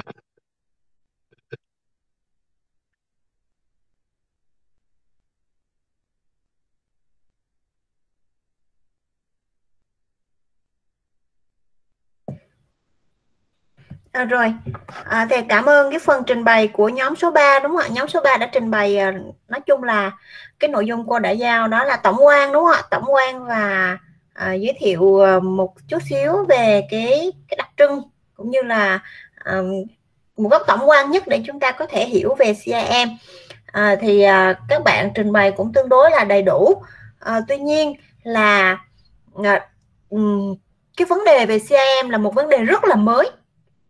À, rồi à, thì cảm ơn cái phần trình bày của nhóm số ba, đúng không ạ? Nhóm số ba đã trình bày, nói chung là cái nội dung cô đã giao đó là tổng quan, đúng không ạ? Tổng quan và à, giới thiệu một chút xíu về cái, cái đặc trưng cũng như là à, một góc tổng quan nhất để chúng ta có thể hiểu về xê i em. À, thì à, các bạn trình bày cũng tương đối là đầy đủ. À, tuy nhiên là à, um, cái vấn đề về xê i em là một vấn đề rất là mới,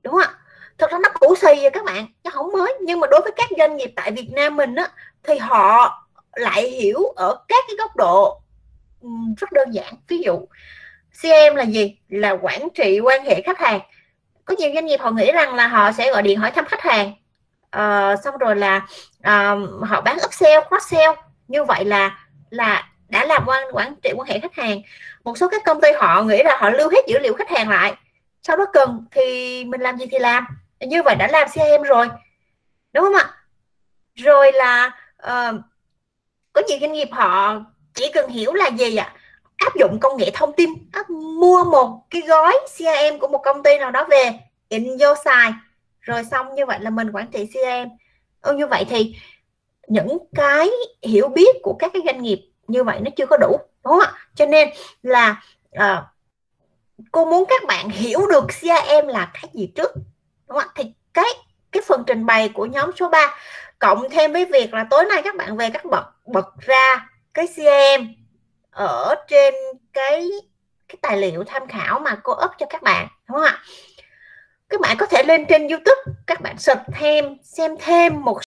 đúng không ạ? Thực ra nó cũ xì rồi các bạn, nó không mới, nhưng mà đối với các doanh nghiệp tại Việt Nam mình á thì họ lại hiểu ở các cái góc độ rất đơn giản. Ví dụ xê em là gì? Là quản trị quan hệ khách hàng. Có nhiều doanh nghiệp họ nghĩ rằng là họ sẽ gọi điện hỏi thăm khách hàng, uh, xong rồi là uh, họ bán upsell, cross sell, như vậy là là đã làm quan quản trị quan hệ khách hàng. Một số các công ty họ nghĩ là họ lưu hết dữ liệu khách hàng lại, sau đó cần thì mình làm gì thì làm, như vậy đã làm xê em rồi, đúng không ạ? Rồi là uh, có nhiều doanh nghiệp họ chỉ cần hiểu là gì ạ? Áp dụng công nghệ thông tin, áp, mua một cái gói xê em của một công ty nào đó về, in vô xài, rồi xong như vậy là mình quản trị xê em. Ừ, như vậy thì những cái hiểu biết của các cái doanh nghiệp như vậy nó chưa có đủ, đúng không ạ? Cho nên là uh, cô muốn các bạn hiểu được xê em là cái gì trước, đúng không ạ? Thì cái cái phần trình bày của nhóm số ba cộng thêm với việc là tối nay các bạn về các bật bật ra cái xê em ở trên cái cái tài liệu tham khảo mà cô up cho các bạn, đúng không ạ? Các bạn có thể lên trên YouTube, các bạn search thêm xem thêm một